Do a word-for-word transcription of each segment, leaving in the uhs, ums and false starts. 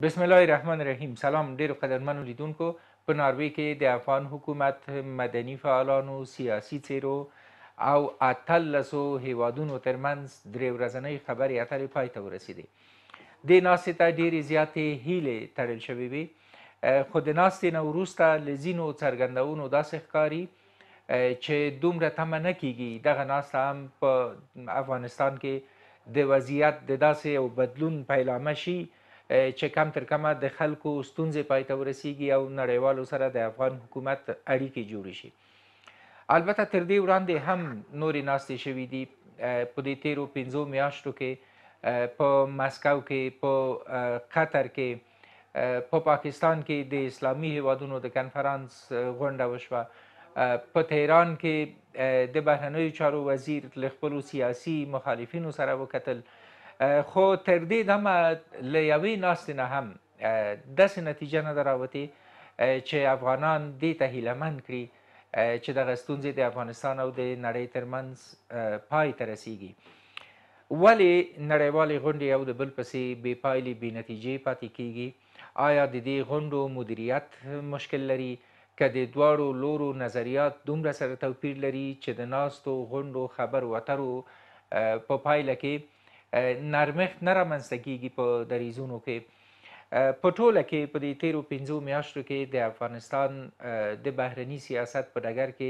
بسم الله الرحمن الرحیم. سلام ډیرو قدرمنو لیدونکو. په ناروې کې د افغان حکومت مدني فعالانو، سیاسي څیرو او اتلسو هیوادونو ترمنځ درې ورځنۍ خبرې اترې پای ته ورسېدې. دې ناستې ته ډېرې زیاتې هیلې تړل شوې وې، خو د ناستې نه وروسته له ځینو څرګندونو داسې ښکاري چې دومره تمه نه کیږي دغه ناسته هم په افغانستان کې د وضعیت د داسې یو بدلون پیلامه شي چې کم تر کمه د خلکو ستونزې پای ته ورسیږي او نړیوالو سره د افغان حکومت اړیکې جوړې شي. البته تر دې وړاندې هم نورې ناستې شوي دي. په دې تیرو پنځو میاشتو کې په مسکو کې، په قطر کې، په پاکستان کې د اسلامي هیوادونو د کنفرانس غونډه وشوه. په تهران کې د بهرنیو چارو وزیر له خپلو سیاسي مخالفینو سره وکتل. خو تر دې دمه له یوې ناستې نه هم داسې نتیجه نه ده راوتې چې افغانان دې ته هیله مند کړي چې دغه ستونزې د افغانستان او د نړۍ ترمنځ پای ته رسیږي. ولې نړیوالې غونډې یو د بل پسې بې پایلې بې نتیجې پاتې کیږي؟ آیا د دې غونډو مدیریت مشکل لري؟ که د دواړو لورو نظریات دومره سره توپیر لري چې د ناستو غونډو خبرو اترو په پایله کې نرمښت نه رامنځته کیږي په دریځونو کې؟ په ټوله کې په دې تیرو پنځو میاشتو کې د افغانستان د بهرني سیاست په ډګر کې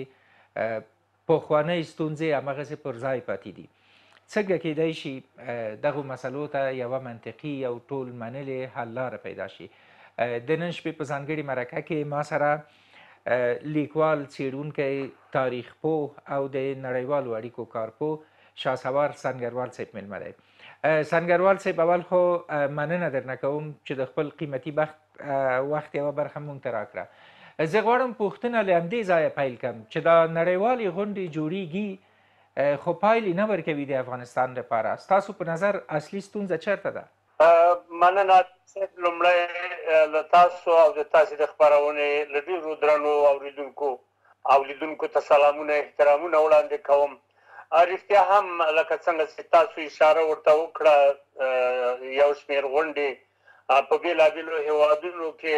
پخوانۍ ستونزې هماغسې پر ځای پاتې دي. څنګه کیدای شي دغو مسلو ته یوه منطقي او ټول منلې حل لاره پیدا شي؟ د نن شپې په ځانګړې مرکه کې ما سره لیکوال، څیړونکی، تاریخ پوه او د نړیوالو اړیکو کارپوه شهسوار سنګروال صاحب میلمه دی. سنګروال صاحب، اول خو مننه درنه کوم چې د خپل قیمتي وخت یوه برخه مونږ ته راکړه. زه غواړم پوښتنه له همدې ځایه پیل کړم چې دا نړیوالې غونډې جوړیږي خو پایلې نه ورکوي د افغانستان لپاره. ستاسو په نظر اصلي ستونزه چیرته ده؟ مننه صاحب. لومړی له تاسو او د تاسې د خپرونې له ډېرو درنو اورېدونکو او لیدونکو ته سلامونه، احترامونه وړاندې کوم. رښتیا هم لکه څنګه چې تاسو اشاره ورته وکړه، یو شمېر غونډې په بېلابېلو هېوادونو کې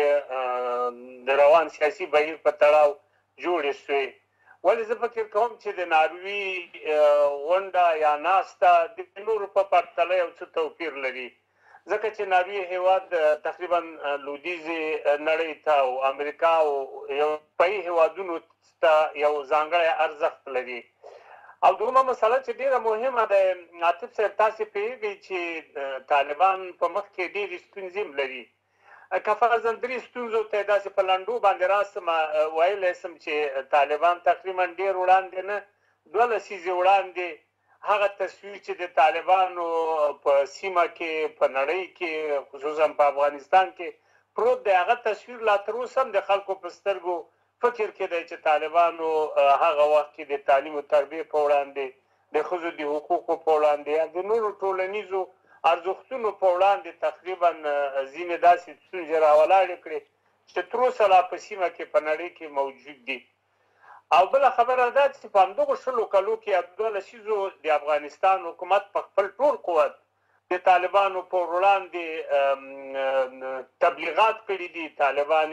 د روان سیاسي بهیر په تړاو جوړې شوې. ولې زه فکر کوم چې د ناروې غونډه یا ناسته د نورو په پرتله یو څه توپیر لري، ځکه چې ناروې هېواد تقریبا لویدیځې نړۍ ته او امریکا او اروپایي هېوادونو ته یو ځانګړی ارزښت لري. او دومره مسله چې ډېره مهمه ده، عاطف صاحب، تاسې پوهېږئ چې طالبان په مخ کې ډېرې ستونزې هم لري. که فرضاً درې ستونزو ته یې داسې په لنډو باندې راسم ویلی سم چې طالبان تقریبا ډېر وړاندې نه، دوه لسیزې وړاندې هغه تصویر چې د طالبانو په سیمه کې، په نړۍ کې، خصوصا په افغانستان کې پروت دی، هغه تصویر لا تر اوسه هم د خلکو په سترګو فکر کې دی چې طالبانو هغه وخت کې د تعلیم و تربیې په وړاندې، د ښځو د حقوقو په وړاندې، یا د نورو ټولنیزو ارزښتونو په وړاندې تقریبا ځینې داسې ستونزې راولاړې کړې چې تر اوسه لا په سیمه کې، په نړۍ کې موجود دي. او بله خبره دا چې په همدغو شلو کلو کې یا دوه لسیزو د افغانستان حکومت په خپل ټول قوت د طالبانو په وړاندې تبلیغات کړي دي. طالبان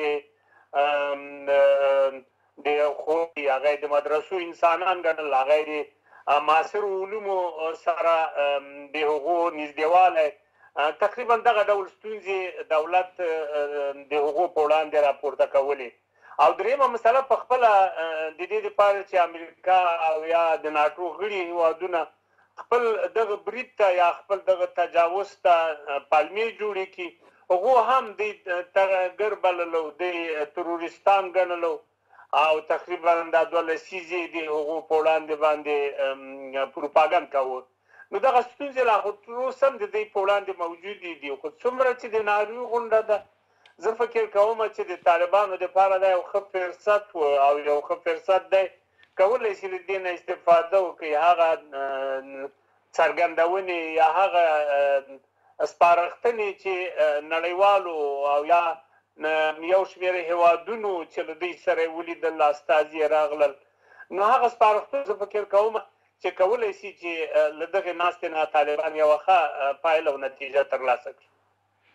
د هغه د مدرسو انسانان ګڼل، هغه د معاصرو علومو سره د هغو نږدېوالی، تقریبا دغه ډول ستونزې دولت د هغو په وړاندې راپورته کولې. او درېیمه مسله په خپله د دې دپاره چې امریکا او یا د ناټو غړي هېوادونه خپل دغه برید ته یا خپل دغه تجاوز ته پالمې جوړې کړي، هغو هم د ترهګر بللو، د تروریستان ګڼلو او تقریبا دا دوه لسیزې د هغو په وړاندې باندې پروپاګند کاوه. نو دغه ستونزې لا خو تر اوسه هم د دوی په وړاندې موجودې دي. خو څومره چې د ناروې غونډه ده، زه فکر کوم چې د طالبانو دپاره دا یو ښه فرصت و او یو ښه فرصت دی، کولی شي له دې نه استفاده وکړي، هغه څرګندونې یا هغه سپارښتنې چې نړیوالو او یا یو شمېر هېوادونو چې له دوی سره یې ولیدل، استازي یې راغلل، نو هغه سپارښتنه زه فکر کوم چې کولی شي چې له دغې ناستې نه طالبان یوه ښه پایله او نتیجه ترلاسه کړي.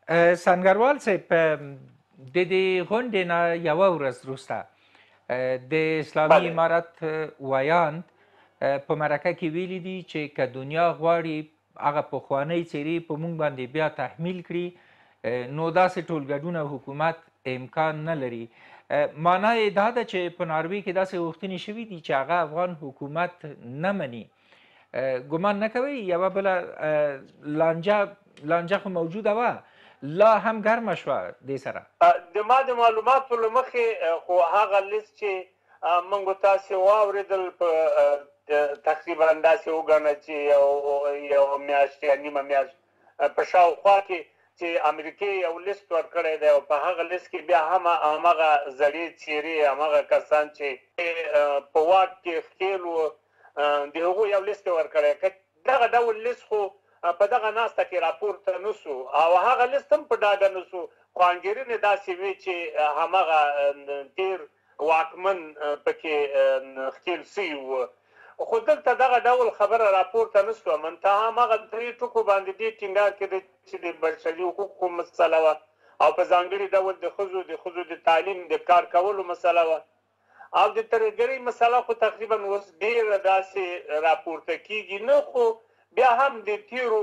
سنګروال صاحب د دې غونډې نه یوه ورځ وروسته د اسلامي امارت ویاند په مرکه کې ویلي دي چې که دنیا غواړي هغه پخوانۍ څېرې په موږ باندې بیا تحمیل کړي نو داسې ټولګډون حکومت امکان نه لري. معنا یې دا ده چې په ناروې کې داسې غوښتنې شوي دي چې هغه افغان حکومت نه مني. ګمان نه کوئ یوه بله لانجه لانجه خو موجوده وه، لا هم ګرمه شوه دې سره؟ د ما د معلوماتو له مخې خو هغه لیست چې موږ تاسې واورېدل په تقریبا داسې وګڼه چې یو میاشت یا نیمه میاشت په شاوخوا کې چې امریکې یو لیست ورکړی دی او په هغه لیست کې بیا هم همغه زړې څېرې همغه کسان چې په واک کې ښکېل وو د هغو یو لیست یې ورکړی. که دغه ډول لیست خو په دغه ناسته کې راپورته نه سو او هغه لیست هم په ډاګه نه سو، خو انګېرنې داسې وي چې همغه تېر واکمن پکې ښکېل سوي وو. خو دلته دغه ډول خبره راپورته نه سوه، منتها همغه درې ټکو باندې دې ټینګار کېده چې د بشري حقوقو مسله وه او په ځانګړي ډول د ښځو د ښځو د تعلیم د کار کولو مسله وه او د ترهګرۍ مسله خو تقریبا اوس ډېره داسې راپورته کېږي نه، خو بیا هم د تیرو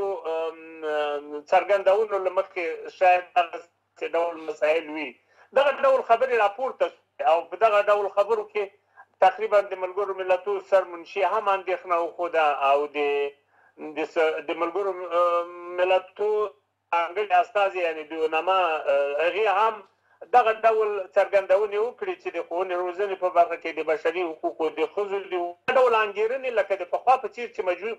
څرګندونو له مخکې شاید دغسې ډول مسایل وي. دغه ډول خبرې راپورته او په دغه ډول خبرو کې تقریبا د ملګرو ملتونو سرمنشي هم اندېښنه وښوده او د ملګرو ملتونو ځانګړي استازي یعنې د یونما هغې هم دغه ډول څرګندونې وکړي چې د ښوونې روزنې په برخه کې د بشري حقوقو د ښځو د ډول انګېرنې لکه د پخوا په څېر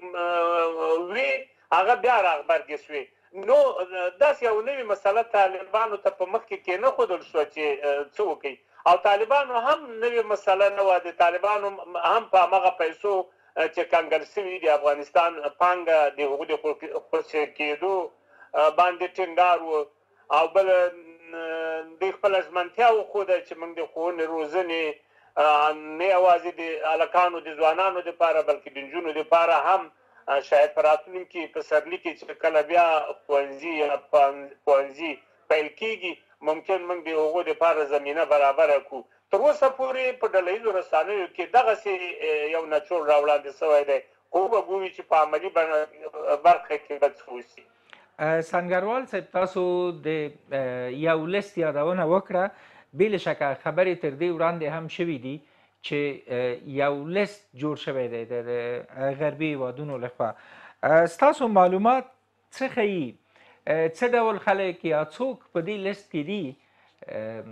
چې وي هغه بیا راغبرګې شوې. نو داسې یو نوې مسله طالبانو ته په مخ کې کېنښودل شوه چې څه وکړي او طالبانو هم نوې مسله نه وه. د طالبانو هم په همغه پیسو چې کنګل شوي د افغانستان پانګه د هغو د خوشې کېدو باندې ټینګار و او بل دوی خپله ژمنتیا وښوده چې موږ د ښوونې روزنې نه یوازې د هلکانو د ځوانانو دپاره بلکې د نجونو دپاره هم شاید په راتلونکي پسرلي کې چې کله بیا ښوونځي یا ښوونځي پیل کېږي ممکن موږ د هغو دپاره زمینه برابره کړو. تر اوسه پورې په ډله ییزو رسنیو کې دغسې یو نچوړ راوړاندې شوی دی، خو به ګوري چې په عملي برخه کې به څه وشي. سنګروال صاحب تاسو د یو لیست یادونه وکړه، بې له شکه خبرې تر دې وړاندې هم شوي دي چې یو لیست جوړ شوی دی د غربي هیوادونو لخوا. ستاسو معلومات څه ښیي؟ څه ډول خلک یا څوک په دې لیست کې دي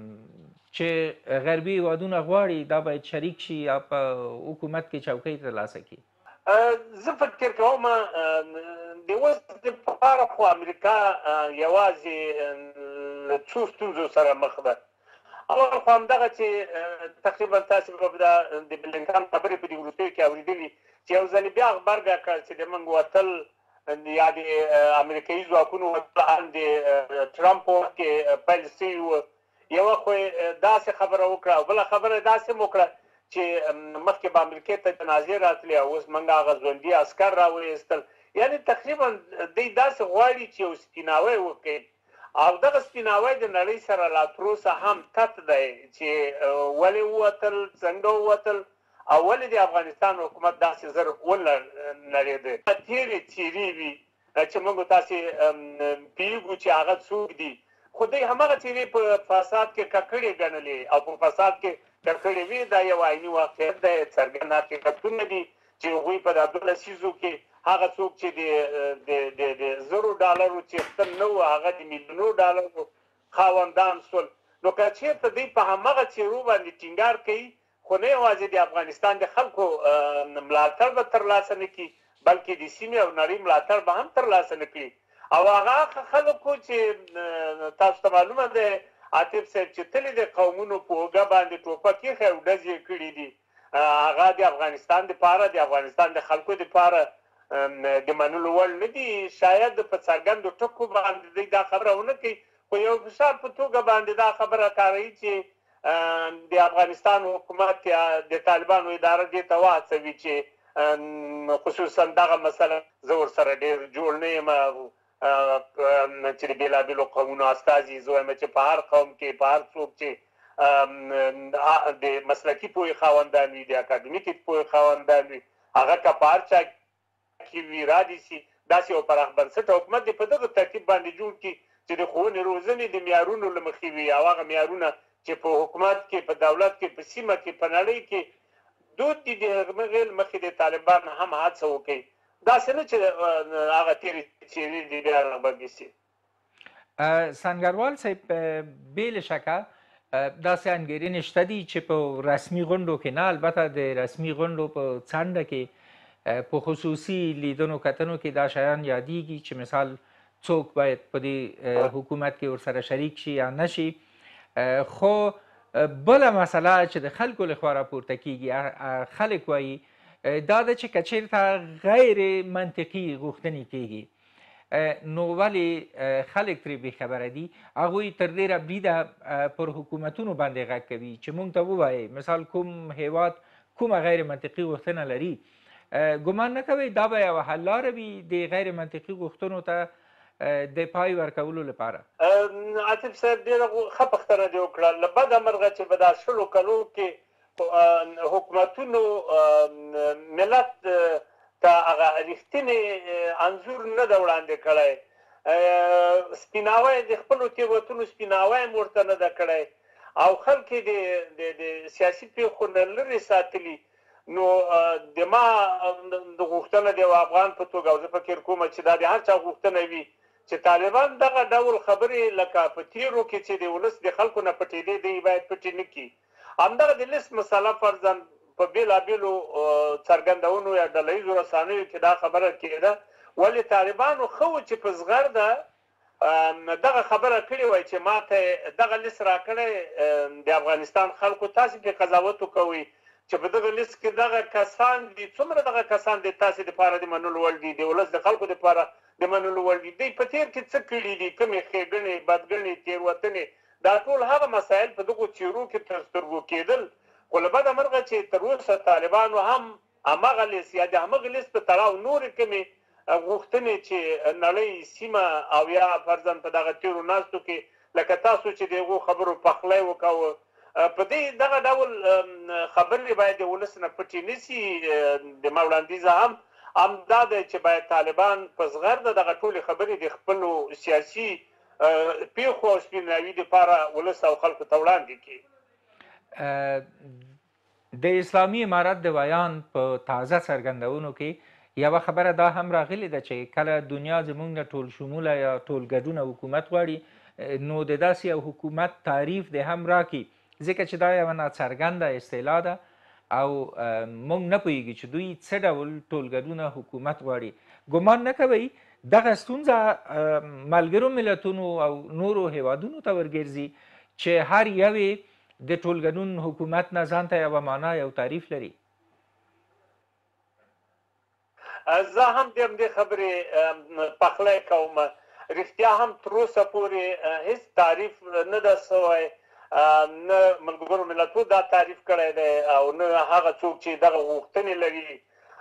چې غربي هیوادونه غواړي دا باید شریک شي یا په حکومت کې چوکۍ ترلاسه کړي؟ زه فکر کوم د اوس دپاره خو امریکا یوازې له څو ستونزو سره مخ ده. اول خو همدغه چې تقریبا تاسې به د بلینکن خبرې په دې وروستیو کې اورېدلي چې یو ځلې بیا غبرګه کړ چې د موږ وتل یا د امریکایي ځواکونو وتل هم د ټرمپ په وخت کې پیل شوي وو. یوه خو داسې خبره وکړه او بله خبره داسې هم وکړه چې مخکې به امریکې ته جنازې راتلې او اوس موږ هغه ژوندي عسکر راوایستل. یعنې تقریبا دوی داسې غواړي چې یو سپیناوی وکړي او دغه سپیناوی د نړۍ سره لا تر اوسه هم تت دی چې ولې ووتل، څنګه ووتل او ولې د افغانستان حکومت داسې زر ونړېده. تېرې څېرې وي چې موږ تاسې پوهېږو چې هغه څوک دي، خو دوی همغه څېرې په فساد کې ککړې ګڼلې او په فساد کې ککړې وي. دا یو عیني واقعیت دی، څرګند حقیقتونه دي چې هغوی په دا دوه لسیزو کې هغه څوک چې د زرو ډالرو څښتن نه وو هغه د میلیونو ډالرو خاوندان شول. نو که چېرته دوی په همغه څېرو باندې ټینګار کوي خو نه یوازې د افغانستان د خلکو ملاتړ به ترلاسه نه کړي بلکې د سیمې او نړۍ ملاتړ به هم ترلاسه نه کړي. او هغه خلکو چې تاسو ته معلومه دی عاطف صاحب چې تلې د قومونو په اوږه باندې ټوپک ایښی او ډز یې کړي دي، هغه د افغانستان دپاره د افغانستان د خلکو دپاره د منلو وړ نه دي. شاید په څرګندو ټکو باندې دوی دا خبره ونه کوي، خو یو فشار په توګه باندې دا خبره کاروي چې د افغانستان حکومت یا د طالبانو اداره دې ته وهڅوي چې خصوصا دغه مسله زه ورسره ډېر جوړ نه یم چې د بېلابېلو قومونو استازي زه وایم چې په هر قوم کې په هر څوک چې د مسلکي پوهې خاوندان وي د اکاډمیکي پوهې خاوندان وي هغه که په هر چا کې وي رادي سي داسې یو پراخ بنسټه حکومت دې په دغه ترتیب باندې جوړ کړي چې د ښوونې روزنې د معیارونو له مخې وي او هغه معیارونه چې په حکومت کې په دولت کې په سیمه کې په نړۍ کې دود دي د هغه مخې د طالبان هم هڅه وکړي داسې نه چې هغه تیرې څېرې دي بیا رغبګي سي سنګروال صاحب بې له شکه داسې انګېرنې شته دي چې په رسمي غونډو کې نه البته د رسمي غونډو په څنډه کې په خصوصي لیدنو کتنو کې دا شیان یادېږي چې مثال څوک باید په دې حکومت کې ورسره شریک شي یا نشي خو بله مسله چې د خلکو لخوا راپورته کېږي خلک وایي دا ده چې که چېرته غیر منطقي غوښتنې کېږي نو ولې خلک ترې بېخبره دي هغوی تر ډېره بریده پر حکومتونو باندې غږ کوي چې موږ ته ووایي مثال کوم هیواد کومه غیر منطقي غوښتنه لري ګمان نه کوئ دا به یوه حل لاره وي د غیر منطقي غوښتنو ته د پای ورکولو لپاره عاطف صاحب ډېره ښه پوښتنه دې وکړه له بده مرغه چې په دا شلو کلو کې حکومتونو ملت ته هغه رښتینی انځور نه ده وړاندې کړی سپیناوی د خپلو تېروتنو سپیناوی هم ورته نه ده کړی او خلک یې د سیاسي پېښو نه لرې ساتلي نو د ما د غوښتنه د یو افغان په توګه او زه فکر کوم چې دا د هر چا غوښتنه وي چې طالبان دغه ډول خبرې لکه په تېرو کې چې د ولس د خلکو نه پټېدې دی باید پټې نه کړي همدغه د لیست مسله فرضاً په بېلابېلو څرګندونو یا ډله ییزو رسنیو کې دا خبره کېده ولې طالبانو ښه و چې په زغرده دغه خبره کړې وای چې ما ته دغه لیست راکړی د افغانستان خلکو تاسې پرې قضاوت وکوئ چې په دغه لیست کې دغه کسان دي څومره دغه کسان د تاسې دپاره د منلو وړ دي د ولس د خلکو دپاره د منلو وړ دي دوی په تېر کې څه کړي دي کومې ښېګڼې بدګڼې تېروتنې دا ټول هغه مسایل په دغو څېرو کې تر سترګو کېدل خو له بده مرغه چې تر اوسه طالبانو هم همغه لیست یا د همغه لیست په تړاو نورې کومې غوښتنې چې نړۍ سیمه او یا فرضاً په دغه تېرو ناستو کې لکه تاسو چې د هغو خبرو پخلی وکوه په دې دغه ډول خبرې باید د ولس نه پټې نه سي د ما وړاندیزه هم همدا دی چې باید طالبان په زغرده دغه ټولې خبرې د خپلو سیاسي پیښو او سپیناوي دپاره ولس او خلکو ته وړاندې کړي د اسلامي امارت د بیان په تازه څرګندونو کې یوه خبره دا هم راغلې ده چې کله دنیا زموږ نه ټول شموله یا ټول ګډونه حکومت غواړي نو د داسې یو حکومت تعریف د هم راکړي ځکه چې دا یوه ناڅرګنده اصطلاح ده او موږ نه پوهېږي چې دوی څه ډول ټولګډونه حکومت غواړي ګمان نه کوئ دغه ستونزه ملګرو ملتونو او نورو هیوادونو ته ورګرځي چې هر یوې د ټولګډون حکومت نه ځان ته یوه معنا یو تعریف لري زه هم د همدې خبرې پخلی کوم رښتیا هم تر اوسه پورې هېڅ تعریف نه ده سوی نه ملګرو ملتونو دا تعریف کړی دی او نه هغه څوک چې دغه غوښتنې لري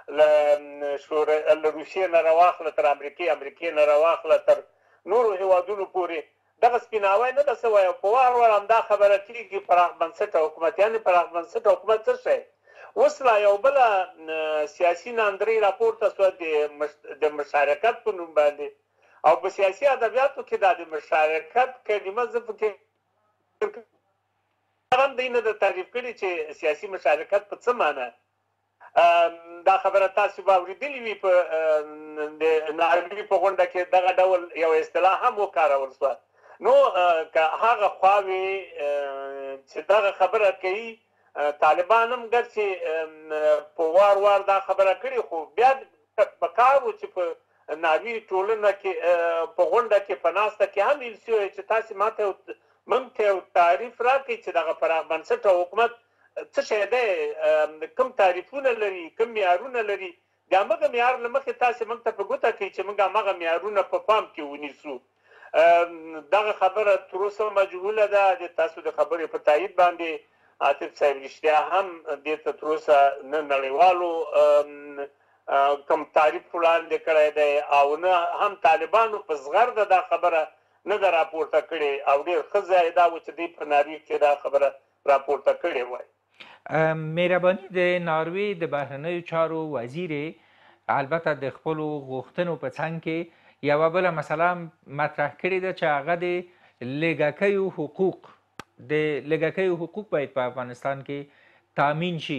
له روسیې نه راواخله تر امریکې امریکې نه راواخله تر نورو هیوادونو پورې دغه سپیناوی نه ده سوی او په وار وار همدا خبره کېږي پراخ بنسټه حکومت یعنې پراخ بنسټه حکومت څه شی اوس لا یو بله سیاسي ناندرۍ راپورته سوه د مشارکت په نوم باندې او په سیاسي ادبیاتو کې دا د مشارکت کلمه زه فکر هغه هم دوی نه ده تعریف کړي چې سیاسي مشارکت په څه معنی دا خبره تاسو به اورېدلې وي په د ناروي په غونډه کې دغه ډول یو اصطلاح هم وکارول سوه نو که هغه خواوې چې دغه خبره کوي طالبان هم ګرچې په وار وار دا خبره کړې خو بیا پکار و چې په ناوي ټولنه کې په غونډه کې په ناسته کې هم ویل شوی چې تاسې ماته موږ ته یو تعریف راکړئ چې دغه پراخ بنسټه حکومت څه شی دی کوم تعریفونه لري کوم معیارونه لري د همغه معیار له مخې تاسې موږ ته په ګوته کړئ چې موږ همغه معیارونه په پام کې ونیسو دغه خبره تر اوسه مجهوله ده د تاسو د خبرې په تایید باندې عاطف صاحب رښتیا هم دې ته تر اوسه نه نړیوالو کوم تعریف وړاندې کړی دی او نه هم طالبانو په زغرده دا خبره نه ده راپورته کړې او ډېر ښه ځای دا و چې دوی په ناروې کې دا خبره راپورته کړې وای. مهرباني د ناروې د بهرنیو چارو وزیر البته د خپلو غوښتنو په څنګ کې یوه بله مسله مطرح کړې ده چې هغه د لږکیو حقوق د لږکیو حقوق باید په افغانستان کې تامین شي.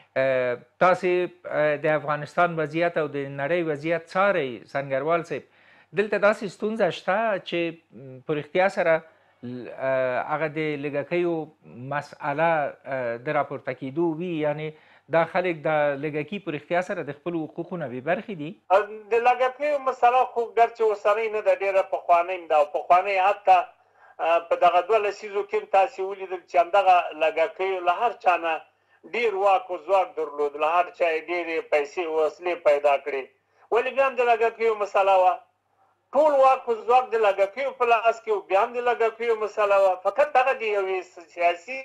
تاسې د افغانستان وضعیت او د نړۍ وضعیت څارئ سنګروال صاحب، دلته داسې ستونزه شته چې په رښتیا سره هغه د لږکیو مسئله د راپورته کېدو وي، یعنی دا خلک د لږکي په رښتیا سره د خپلو حقوقو نه بې برخې دي؟ د لږکیو مسله خو ګرچې اوسنۍ نه ده، ډېره پخوانۍ ده او پخوانۍ حتی په دغه دوه لسیزو کې هم تاسې ولیدل چې همدغه لږکیو له هر چا نه ډېر واک او ځواک درلود، له هر چا یې ډېرې پیسې او وسلې پیدا کړې. ولې بیا هم د لږکیو مسله وه، ټول واک او ځواک د لږکیو په لاس کې و، بیا هم د لږکیو مسله وه. فقط دغه د یوې سیاسي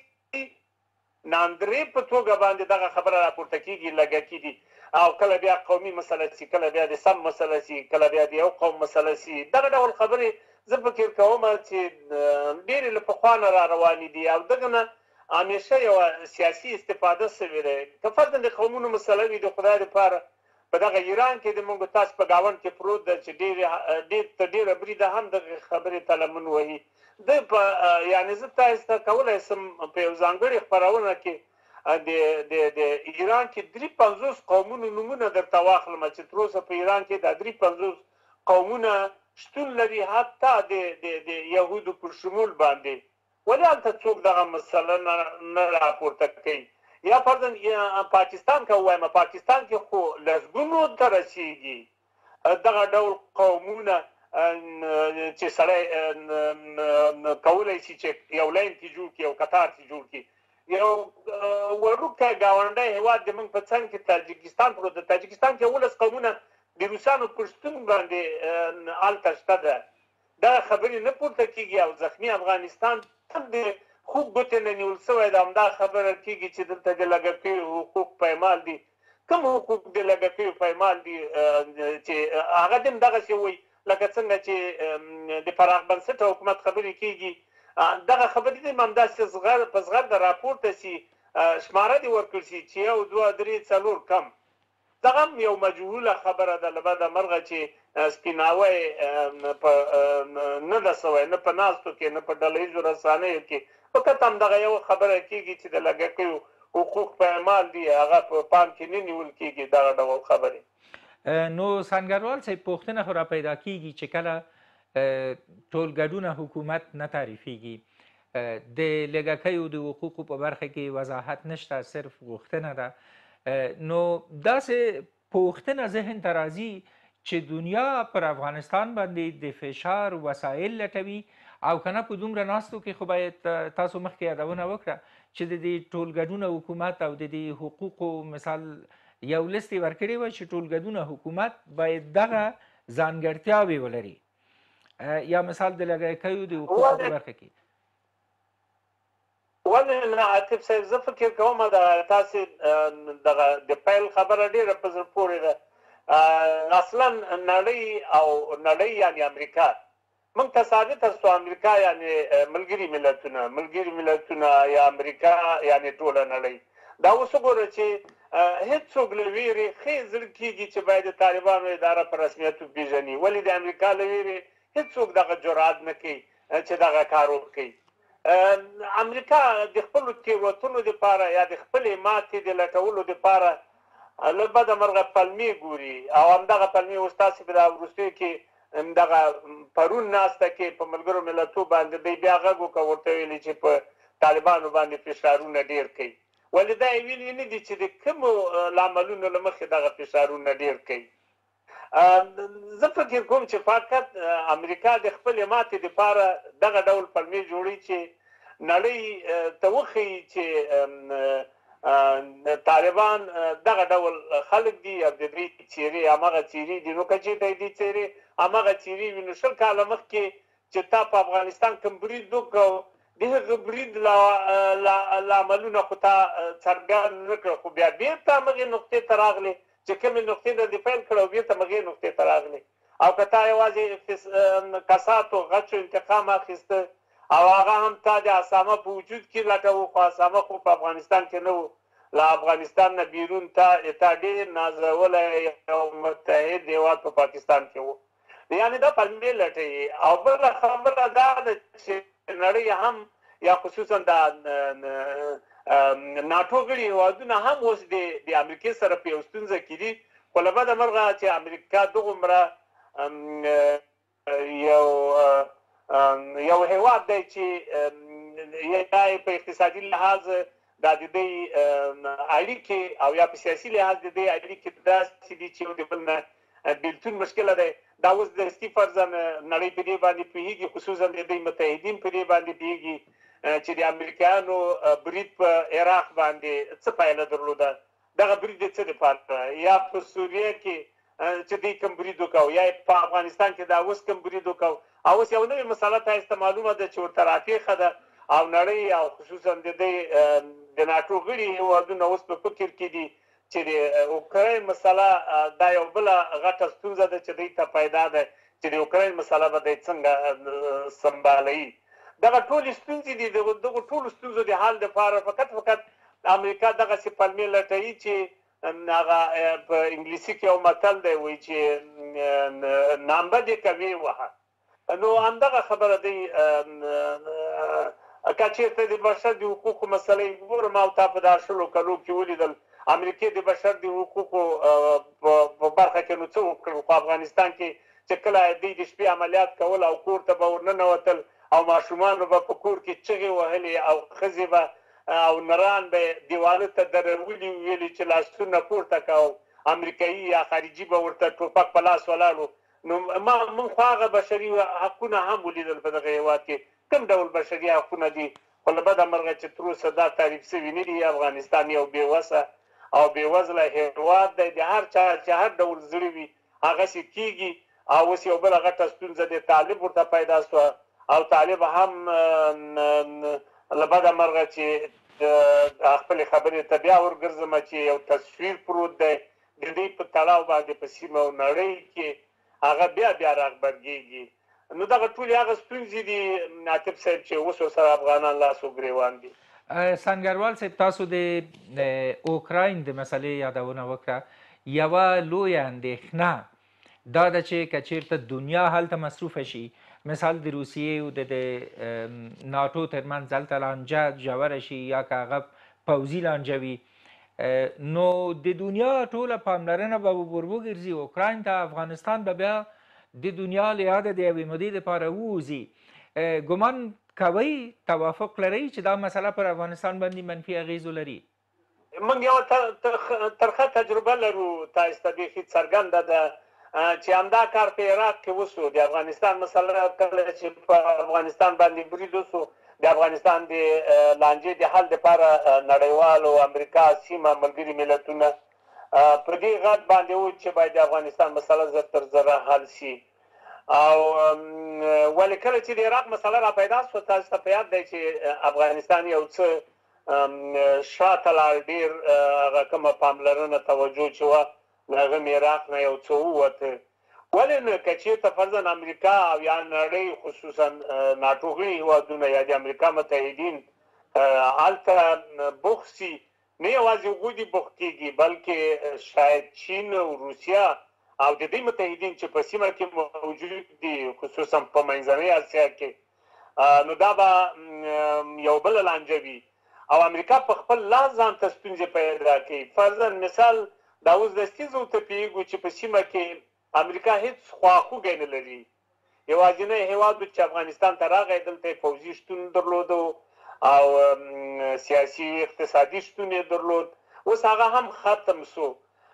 ناندرې په توګه باندې دغه خبره راپورته کېږي لږکي دي، او کله بیا قومي مسله سي، کله بیا د سم مسله سي، کله بیا د یو قوم مسله سي. دغه ډول خبرې زه فکر کوم چې ډېرې له پخوا نه را روانې دي او دغه نه همیشه یوه سیاسي استفاده سوې ده. که فرضاً د قومونو مسله وي، د خدای دپاره په دغه ایران کې د موږ تاسو په ګاونډ کې پروت ده چې ډېر تر ډېره بریده هم دغه خبرې ته لمن وهي. ده په یعنې زه تاسو ته کولی شم په یو ځانګړې خپرونه کې د ایران کې درې پنځوس قومونو نومونه درته واخلم چې تر اوسه په ایران کې دا درې پنځوس قومونه شتون لري، حتی د یهودو په شمول باندې. ولې هلته څوک دغه مسله نه راپورته کوي؟ یا فرضاً پاکستان که ووایم، پاکستان کې خو لسګونو ته رسېږي دغه ډول قومونه چې سړی کولی شي چې یو لاین کې جوړ کړي او قطار کې جوړ کړي. یو وړوکی ګاونډی هېواد د موږ په څنګ کې تاجکستان پروت ده، تاجکستان کې یولس قومونه د روسانو په شتون باندې هلته شته ده. دغه خبرې نه پورته کېږي او زخمي افغانستان هم د خوب ګوتې نه نیول شوی ده. همدا خبره کېږي چې دلته د لږکیو حقوق پایمال دي. کوم حقوق د لږکیو پایمال دي چې هغه دې هم دغسې وایي لکه څنګه چې د پراخ بنسټه حکومت خبرې کېږي، دغه خبرې دې هم همداسې په زغرده راپورته سي، شماره دې ورکړل سي چې یو دوه درې څلور کم. دغه هم یو مجهوله خبره ده، له بده مرغه چې سپیناوی نه ده سوی، نه په ناستو کې، نه په ډله ییزو رسنیو کې. فقط همدغه یو خبره کېږي چې د لږکیو حقوق پایمال دي، هغه په پام کې نه نیول کېږي دغه ډول خبرې. نو سنګروال صاحب، پوښتنه خو را پیدا کېږي چې کله ټولګډونه حکومت نه تعریفېږي، د لږکیو د حقوقو په برخه کې وضاحت نشته، صرف غوښتنه ده. نو داسې پوښتنه ذهن ته راځي چې دنیا پر افغانستان باندې د فشار وسایل لټوي، او که نه په دومره ناستو کې خو باید تاسو مخکې یادونه وکړه چې د دې ټولګډونه حکومت او د دې حقوقو مثال یو لست یې ورکړی وای چې ټولګډونه حکومت باید دغه ځانګړتیاوې ولري، یا مثال د لږکیو د حقوقو په برخه کې. ولې نه عاطف صاحب، زه فکر کوم د تاسې دغه د پیل خبره ډېره په زړه پورې ده. اصلا نړۍ او نړۍ یعنې امریکا موږ ته ثابته سو، امریکا یعنې ملګري ملتونه، ملګري ملتونه یا امریکا یعنې ټوله نړۍ. دا اوس وګوره چې هېڅوک له ویرې ښې زړه کېږي چې باید د طالبانو اداره په رسمیت وپېژني. ولې د امریکا له ویرې هېڅوک دغه جرات نه کوي چې دغه کار وکړي. امریکا د خپلو تېروتنو دپاره یا د خپلې ماتې د لټولو دپاره له بده مرغه پلمې ګوري، او همدغه پلمې اوس تاسې په دغه وروستیو کې دغه پرون ناسته کې په ملګرو ملتو باندې دی بیا غږ وکړه، ورته ویلي چې په طالبانو باندې فشارونه ډېر کوي. ولې دا یې ویلي نه دي چې د کومو لاملونو له مخې دغه فشارونه ډېر کوي. زه فکر کوم چې فقط امریکا د خپلې ماتې دپاره دغه ډول پلمې جوړوي چې نړۍ ته وښیي چې طالبان دغه ډول خلک دي او د دوی څېرې همغه څېرې دي. نو که چېرته یې دې څېرې همغه څېرې وي، نو شل کاله مخکې چې تا په افغانستان کوم برید وکړو، د هغه برید لاملونه خو تا څرګند نه کړه، خو بیا بېرته همغې نقطې ته راغلې چې کومې نقطې نه دې پیل کړه او بېرته همغې نقطې ته راغلې. او که تا یوازې کساتو غچو انتقام اخیسته او هغه هم تا د اسامه په وجود کې لټوه خو اسامه خو په افغانستان کې نه و له افغانستان نه بیرون تا تا ډېر نازولی یو متحد هېواد په پاکستان کې و یعنې دا پلمې لټوي او بله خبره دا ده چې نړۍ هم یا خصوصا د ناټو غړي هېوادونه هم اوس د امریکې سره په یو ستونزه کې دي خو له بده مرغه چې امریکا دغومره یو یو هېواد دی چې یا په اقتصادي لحاظ دا د دې اړیکې او یا په سیاسي لحاظ د دې اړیکې داسې دي چې یو د بل نه بېلتون مشکله دی دا اوس د دستي فرضاً نړۍ په دې باندې پوهېږي خصوصا د دوی متحدین په دې باندې پوهېږي چې د امریکایانو برید په عراق باندې څه پایله درلوده دغه برید د څه دپاره یا په سوریه کې چې دوی کوم برید وکړو یا په افغانستان کې دا اوس کوم برید وکړو او اوس یو نوې مسله تاسو ته معلومه ده چې ورته رافیخه ده او نړۍ او خصوصا د دې د ناټو غړي هېوادونه اوس په فکر کې دي چې د اوکراین مسله دا یو بله غټه ستونزه ده چې دوی ته پیدا ده چې د اوکراین مسله به دوی څنګه سمبالوي دغه ټولې ستونزې دي دغه ټولو ستونزو د حل دپاره فقط فقط امریکا دغسې پلمې لټوي چې هغه په انګلیسي کې یو متل دی وایي چې نامبه دې کوې وهه نو همدغه خبره دی که چېرته د بشر د حقوقو مسله یې ګورم او تا په دا شلو کلو کې ولیدل امریکې د بشر د حقوقو په برخه کې نو څه وکړل خو افغانستان کې چې کله دوی د شپې عملیات کول او کور ته به ورننوتل او ماشومانو به په کور کې چغې وهلې او ښځې به او نران به دیوالو ته درولي ویلي چې لاسونه پورته کوو امریکایي یا خارجي به ورته ټوپک په لاس ولاړو نو ما موږ خو هغه بشري حقونه هم ولیدل په دغه هېواد کې کوم ډول بشري حقونه دي خو له بده مرغه چې تر اوسه دا تعریف شوي نه دي افغانستان یو بېوسه او بېوزله هېواد دی د هر چا چې هر ډول زړه وي هغسې کېږي او اوس یو بله غټه ستونزه د طالب ورته پیدا شوه او طالب هم له بده مرغه چې خپلې خبرې ته بیا ورګرځم چې یو تصویر پروت دی د دوی په تړاو باندې په سیمه او نړۍ کې هغه بیا بیا راغبرګېږي نو دغه ټولې هغه ستونزې دي عاطف صاحب چې اوس ورسره افغانان لاس و ګرېوان دي سنګروال صاحب تاسو د اوکراین د مسلې یادونه وکړه یوه لویه اندېښنه دا ده چې که چېرته دنیا هلته مصروفه شي مثال د روسیې او د ناټو ترمنځ هلته لانجه ژوره شي یا که هغه پوځي لانجه وي نو د دنیا ټوله پاملرنه به ور وګرځي اوکراین ته افغانستان به بیا د دنیا له یاده د یوې مودې دپاره ووځي ګمان کوئ توافق لرئ چې دا مسله پر افغانستان باندې منفي اغیز ولري موږ یوه ترخه تجربه لرو تاسو ته بیخي څرګنده ده چې همدا کار په عراق کې وسو د افغانستان مسله کله چې په افغانستان باندې برید وسو د افغانستان د لانجې د حل دپاره نړیوال او امریکا سیمه ملګري ملتونه په دې غږ باندې و چې باید د افغانستان مسله زر تر زره حل شي او ولې کله چې د عراق مسله را پیدا شوه تاسو ته په یاد دی چې افغانستان یو څه شاته لاړ ډېر هغه کومه پاملرنه توجه چې وه له هغه عراق نه یو څه ووته ولې نه که چېرته فرضاً امریکا او یا نړۍ خصوصا ناټو غړي هېوادونه یا د امریکا متحدین هلته بوخت سي نه یوازې هغوی دې بوخت کېږي بلکې شاید چین او روسیه او د دې متحدین چې په سیمه کې موجود دي خصوصا په منځنۍ اسیا کې نو دا به یو بله لانجه وي او امریکا په خپل لاس ځان ته ستونزې پیدا کوي فرضاً مثال دا اوس دستي زه ورته پوهېږو چې په سیمه کې امریکا هېڅ خواخوږی نه لري یوازینی هېواد و چې افغانستان ته راغی دلته یې پوځي شتون درلودو او سیاسي اقتصادي شتون یې درلود اوس هغه هم ختم سو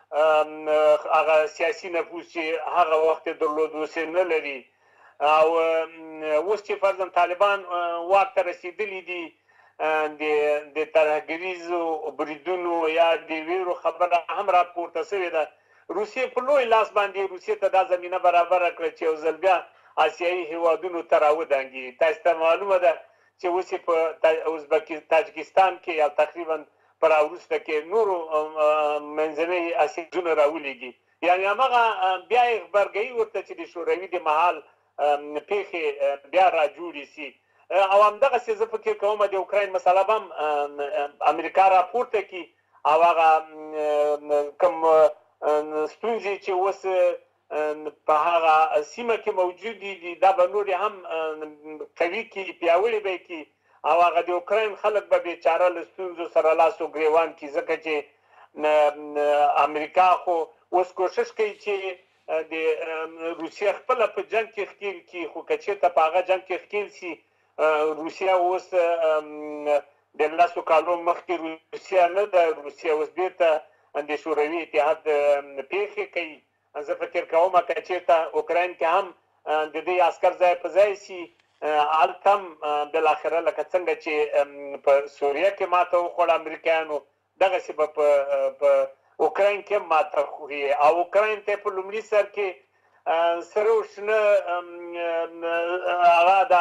هغه سیاسي نفوذ چې هغه وخت یې درلود اوس یې نه لري او اوس چې فرضاً طالبان واک ته رسېدلي دي د ترهګریزو بریدونو یا د ویرو خبره هم راپورته شوې ده روسیې په لوی لاس باندې روسیې ته دا زمینه برابره کړه چې یو ځل بیا آسیایي هېوادونو ته راودانګي تاسو ته معلومه ده چې اوس یې په تاجکستان کې یا تقریبا په راوروسته کې نورو منځنۍ اسیا هېوادونه راولېږي یعنی هماغه بیا یې غبرګوي ورته چې د شوروي د مهال پیښې بیا راجوړې سي. او همدغسې زه فکر کوم د اوکراین مسله به هم امریکا راپورته کړي او هغه کوم ستونزې چې اوس په هغه سیمه کې موجودې دي دا به نورې هم قوي کړي، پیاوړې به یې کړي او هغه د اوکراین خلک به بېچاره له ستونزو سره لاس و ګرېوان کړي، ځکه چې امریکا خو اوس کوشش کوي چې د روسیه خپله په جنګ کې ښکېل کړي، خو که چېرته په هغه جنګ کې ښکېل سي روسیه اوس د لسو کالو مخکې روسیه نه ده، روسیه اوس بیرته د شوروي اتحاد پیښې کوي. زه فکر کوم که چېرته اوکراین کې هم د دې عسکر ځای په ځای سي هلته هم بالاخره لکه څنګه چې په سوریه کې ماته وخوړه امریکایانو دغسې به په اوکراین کې هم ماته خوري او اوکراین ته په لومړي سر کې سره او شنه هغه دا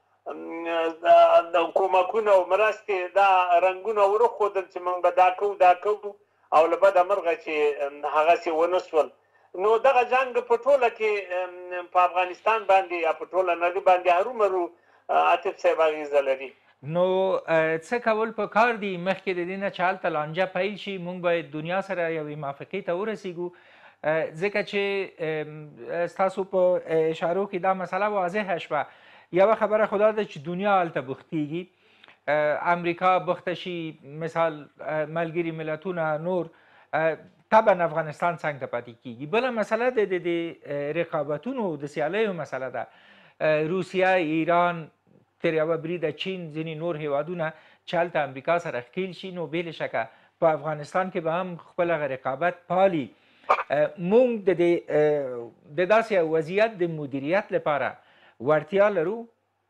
د کومکونه او مرستې دا رنګونه ورښودل چې موږ به دا کوو دا کوو او له بده مرغه چې هغسې ونه سول. نو دغه جنګ په ټوله کې په افغانستان باندې یا په ټوله نړۍ باندې هرومرو عاطف صاحب اغېزه لري. نو څه کول پکار دي مخکې د دې نه چې هلته لانجه پیل شي موږ باید دنیا سره یوې موافقې ته ورسیږو، ځکه چې ستاسو په اشارو کې دا مسله واضحه شوه. یوه خبره خو دا ده چې دنیا هلته بوختیږي، امریکا بوخته شي، مثال ملګري ملتونه نور، طبعا افغانستان څنګ ته پاتې کیږي. بله مسله د د رقابتونو د سیالیو مسله ده، روسیه، ایران، تر یوه بریده چین، ځینې نور هیوادونه چې هلته امریکا سره ښکېل شي نو بې له شکه په افغانستان کې به هم خپل هغه رقابت پالي. موږ د داسې یو وضعیت د مدیریت لپاره وړتیا لرو؟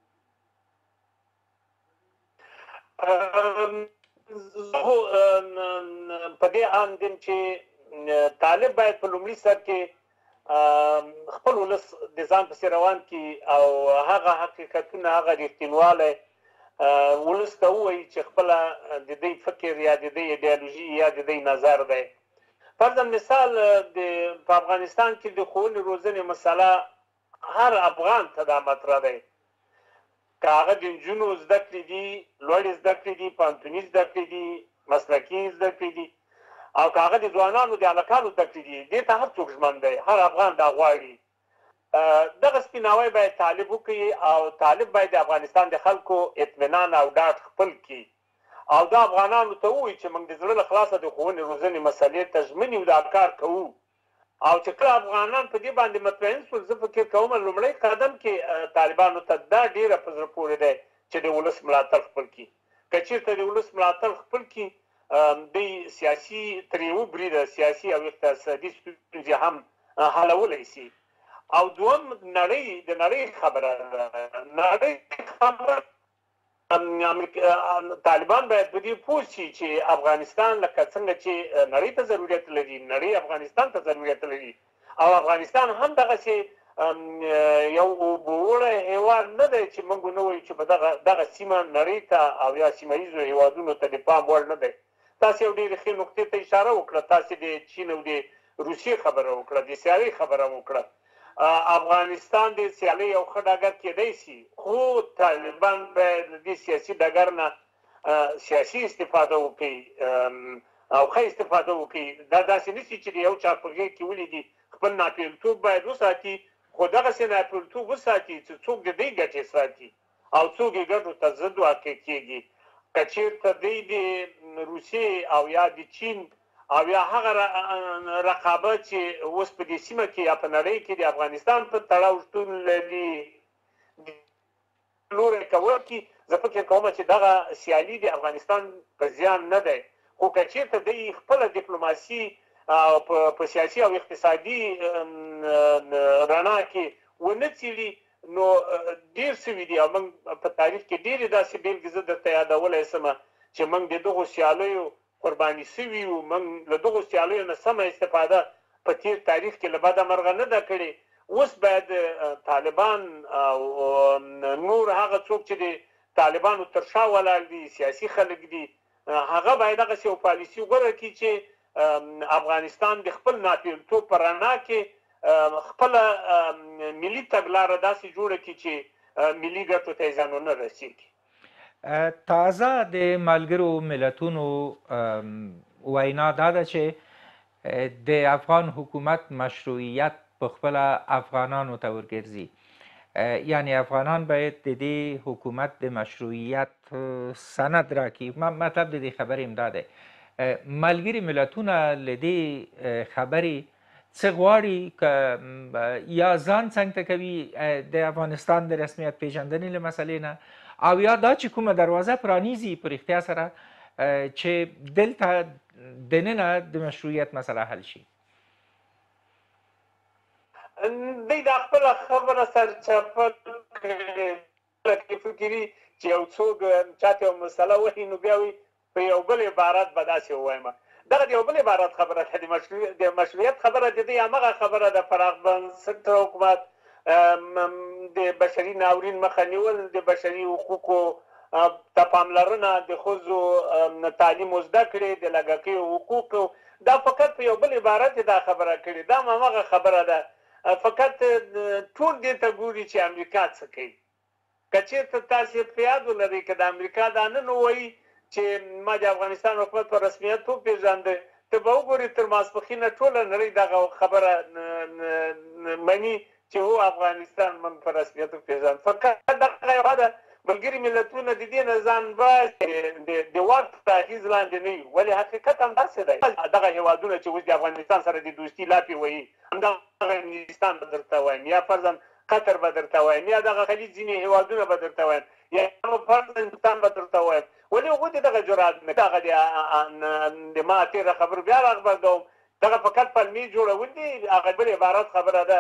زه په دې اند یم چې طالب باید په لومړي سر کې خپل ولس د ځان پسې روان کړي او هغه حقیقتونه، هغه رښتینوالی ولس ته ووایي چې خپله د دوی فکر یا د دوی ایډیالوژي یا د دوی نظر دی. فرضاً مثال په افغانستان کې د ښوونې روزنې مسله هر افغان ته دا مطرح دی، که هغه د نجونو زده کړې دي، لوړې زده کړې دي، پوهنتوني زده کړې دي، مسلکي زده کړې دي، او که هغه د ځوانانو د هلکانو زده کړې دي، دې ته هر څوک ژمن دی، هر افغان دا غواړي. دغه سپیناوی باید طالب وکړي او طالب باید د افغانستان د خلکو اطمینان او ډاډ خپل کړي او دا افغانانو ته ووایي چې موږ د زړه له خلاصه د ښوونې روزنې مسلې ته ژمن یو، دا کار کوو. او چې کله افغانان په دې باندې مطمئن شول، زه فکر کوم لومړی قدم کې طالبانو ته دا ډېره په زړه پورې دی چې د ولس ملاتړ خپل کړي. که چېرته د ولس ملاتړ خپل کړي دوی سیاسي تر یوه بریده سیاسي او اقتصادي ستونزې هم حلولی شي. او دوم نړۍ د نړۍ خبره ده، نړۍ خبره طالبان باید په دې پوه شي چې افغانستان لکه څنګه چې نړۍ ته ضرورت لري، نړۍ افغانستان ته ضرورت لري او افغانستان هم دغسې یو اوبهوړی هېواد نه دی چې موږ ونه وایو چې په دغه سیمه نړۍ ته او یا سیمه ییزو هېوادونو ته د پام وړ نه دی. تاسې یو ډېرې ښې نقطې ته اشاره وکړه، تاسې د چین او د روسیې خبره وکړه، د سیالۍ خبره وکړه. افغانستان د سیالۍ یو ښه ډګر کېدی شي، خو طالبان باید د دې سیاسي ډګر نه سیاسي استفاده وکړي او ښه استفاده وکړي. دا داسې نه شي چې د یو چا په غېږ کې ولیدي، خپل ناپېلتوب باید وساتي، خو دغسې ناپېلتوب وساتي چې څوک د دوی ګټې ساتي او څوک یې ګټو ته ضد واقع کېږي. که چېرته دوی د روسیې او یا د چین او یا هغه رقابت چې اوس په دې سیمه کې یا په نړۍ کې د افغانستان په تړاو شتون لري لوری کول کې، زه فکر کوم چې دغه سیالي د افغانستان په زیان نه دی. خو که چېرته دوی خپله ډیپلوماسي په سیاسي او اقتصادي رڼا کې ونه څېړي نو ډېر سوي دي او موږ په تاریخ کې ډېرې داسې بېلګې زه درته یادولی شمه چې موږ د دغو سیالیو قرباني سوي وو، موږ له دغو سیالیو نه سمه استفاده په تېر تاریخ کې له بده مرغه نه ده کړې. اوس باید طالبان او نور هغه څوک چې د طالبانو تر شا ولاړ دي، سیاسي خلک دي، هغه باید هغسې یو پالیسي غوره کړي چې افغانستان د خپل ناپېلتوب په رڼا کې خپله ملي تګلاره داسې جوړه کړي چې ملي ګټو ته زیان ونه رسېږي. تازه د ملګرو ملتونو وینا دا ده چې د افغان حکومت مشروعیت په خپله افغانانو ته ورګرځي، یعنی افغانان باید د دې حکومت د مشروعیت سند راکړي. مطلب د دې خبرې همدا دی. ملګري ملتونه له دې خبرې څه غواړي که یا ځان څنګ ته کوي د افغانستان د رسمیت پیژندنې له مسلې نه، او یا دا چې کومه دروازه پرانیزي په رښتیا سره چې دلته دننه د مشروعیت مسله حل شي. دوی دا خپله خبره سرچپه کړې فکري چې یو څوک چاته یو مسله وایي نو بیا وایي په یو بل عبارت به داسې ووایم. دغه د یو بل عبارت خبره ده، د مشروعیت خبره د دوی همغه خبره ده. پراخ بنسټه حکومت، د بشري ناورین مخه نیول، د بشري حقوقو ته پاملرنه، د ښځو تعلیم او زده کړې، د لږکیو حقوقو، دا فقط په یو بل عبارت دا خبره کړې. دا همغه خبره ده. فقط ټول دې ته ګوري چې امریکا څه کوي. که چېرته تاسې په یاد ولرئ که د امریکا دا نن ووایي چې ما د افغانستان حکومت په رسمیت وپېژانده، ته به وګورې تر ماسپښینه ټوله نړۍ دغه خبره مني چې هو افغانستان موږ په رسمیت وپېژاند. فقط دغه یوه ده ملګري ملتونه د دې نه ځان باید د واک تر اغېز لاندې نه وي، ولې حقیقت همداسې دی. دغه هېوادونه چې اوس د افغانستان سره د دوستي لاپې وهي، همدغه انګلستان به درته وایم، یا فرضاً قطر به درته وایم، یا دغه خلیج ځینې هېوادونه به درته وایم، یا فرضاً هندوستان به درته وایم. ولې هغوی د دغه جرات نه دغه د ما تېره خبرو بیا راغبرګوم، دغه فقط پلمې جوړول دي. هغه بل عبارت خبره ده